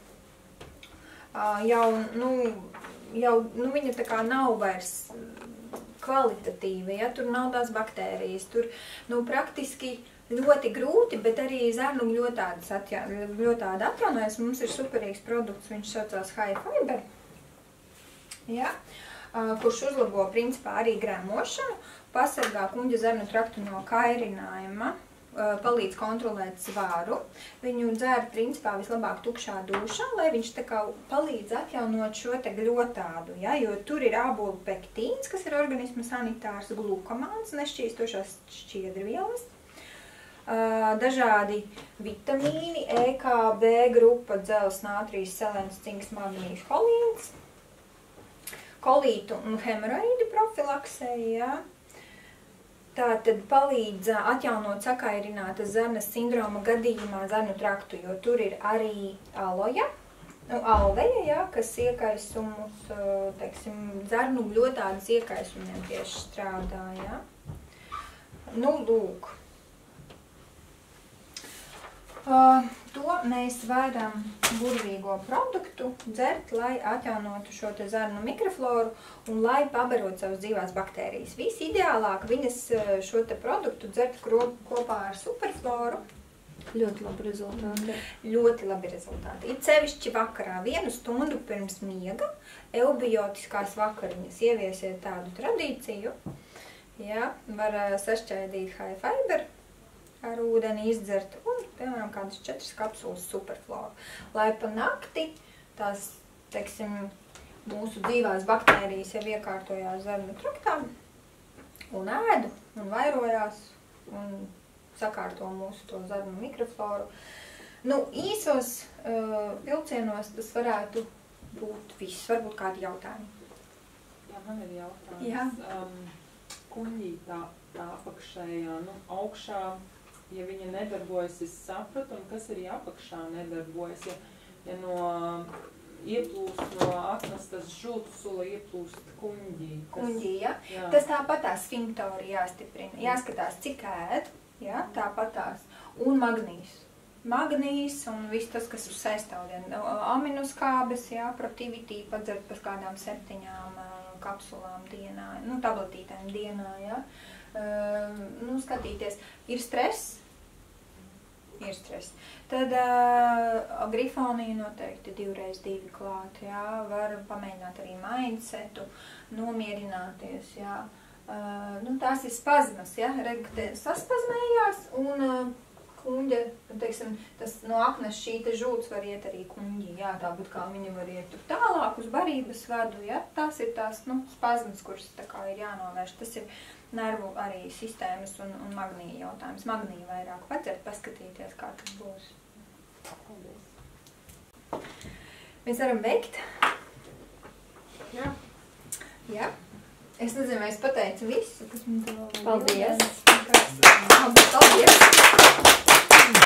jau, viņa tā kā nav vairs kvalitatīva, ja, tur nav tās baktērijas, tur, praktiski ļoti grūti, bet arī zarnu ļotādi atjaunojas. Mums ir superīgs produkts, viņš saucās High Fiber, ja, kurš uzlabo principā arī gremošanu, pasargā kuņģa zarnu traktu no kairinājuma, palīdz kontrolēt svaru. Viņu dzer principā vislabāk tukšā dušā, lai viņš tā kā palīdz atjaunot šo te gļotādu, ja, jo tur ir ābolu pektīns, kas ir organisma sanitārs, glukamāns, nešķīstošās šķiedrvielas, dažādi vitamīni, E, K, B grupa, dzels, nātrijas, selens, cinks, magnījs, holīns, kolītu un hemoroīdu profilaksē, ja. Tā tad palīdz atjaunot sakairinātas zarnas sindroma gadījumā zarnu traktu, jo tur ir arī aloja, alveja, ja, kas iekaisumus, teiksim, zarnu gļotādas iekaisumiem tieši strādā, ja. Nu, lūk. To mēs varam burvīgo produktu dzert, lai atjaunotu šo te zarnu mikrofloru un lai pabarot savas dzīvās baktērijas. Visideālāk viņas šo te produktu dzert kopā ar superfloru. Ļoti labi rezultāti. Ļoti labi rezultāti. Ir sevišķi vakarā, 1 stundu pirms miega, eubiotiskās vakariņas ieviesiet tādu tradīciju. Ja, var sašķaidīt High Fiber ar ūdeni izdzert un, piemēram, kādas 4 kapsulas superfloru. Lai pa nakti tās, teiksim, mūsu dzīvās baktērijas jau iekārtojās zarnu traktā un ēdu un vairojās un sakārto mūsu to zarnu mikrofloru. Nu, īsos vilcienos tas varētu būt viss, varbūt kādi jautājumi. Jā, man ir jautājums. Jā. Kuņģī tā apakšējā, augšā, ja viņa nedarbojas, es sapratu, un kas arī apakšā nedarbojas, ja ieplūst no aknas tas žultsula ieplūst kuņģī. Kuņģī, ja? Jā. Tas tāpatās sfinktori jāstiprina, jāskatās, cik ēd, ja? Tāpatās, un magnīs. Magnīs un viss tas, kas uz sēstāvdien. Aminoskābes, ja? Protivitī padzert par kādām 7 kapsulām dienā, tabletītēm dienā, ja? Skatīties, ir stress, tad grifonija noteikti 2x2 klāt, jā, var pamēģināt arī mindsetu, nomierināties, jā. Tās ir spazmas, jā, saspazmējās un kuņģa, teiksim, tas no aknas šī te žults var iet arī kuņģī, jā, tāpat kā viņa var iet tur tālāk uz barības vadu, jā, tās ir tās, spazmas, kuras tā kā ir jānovērš, tas ir nervu arī sistēmas un magnija jautājums. Magnija vairāk padzert, paskatīties, kā tas būs. Paldies. Mēs varam beigt? Jā. Jā. Es nezinu, vai es pateicu visu, kas man tev vēl. Paldies.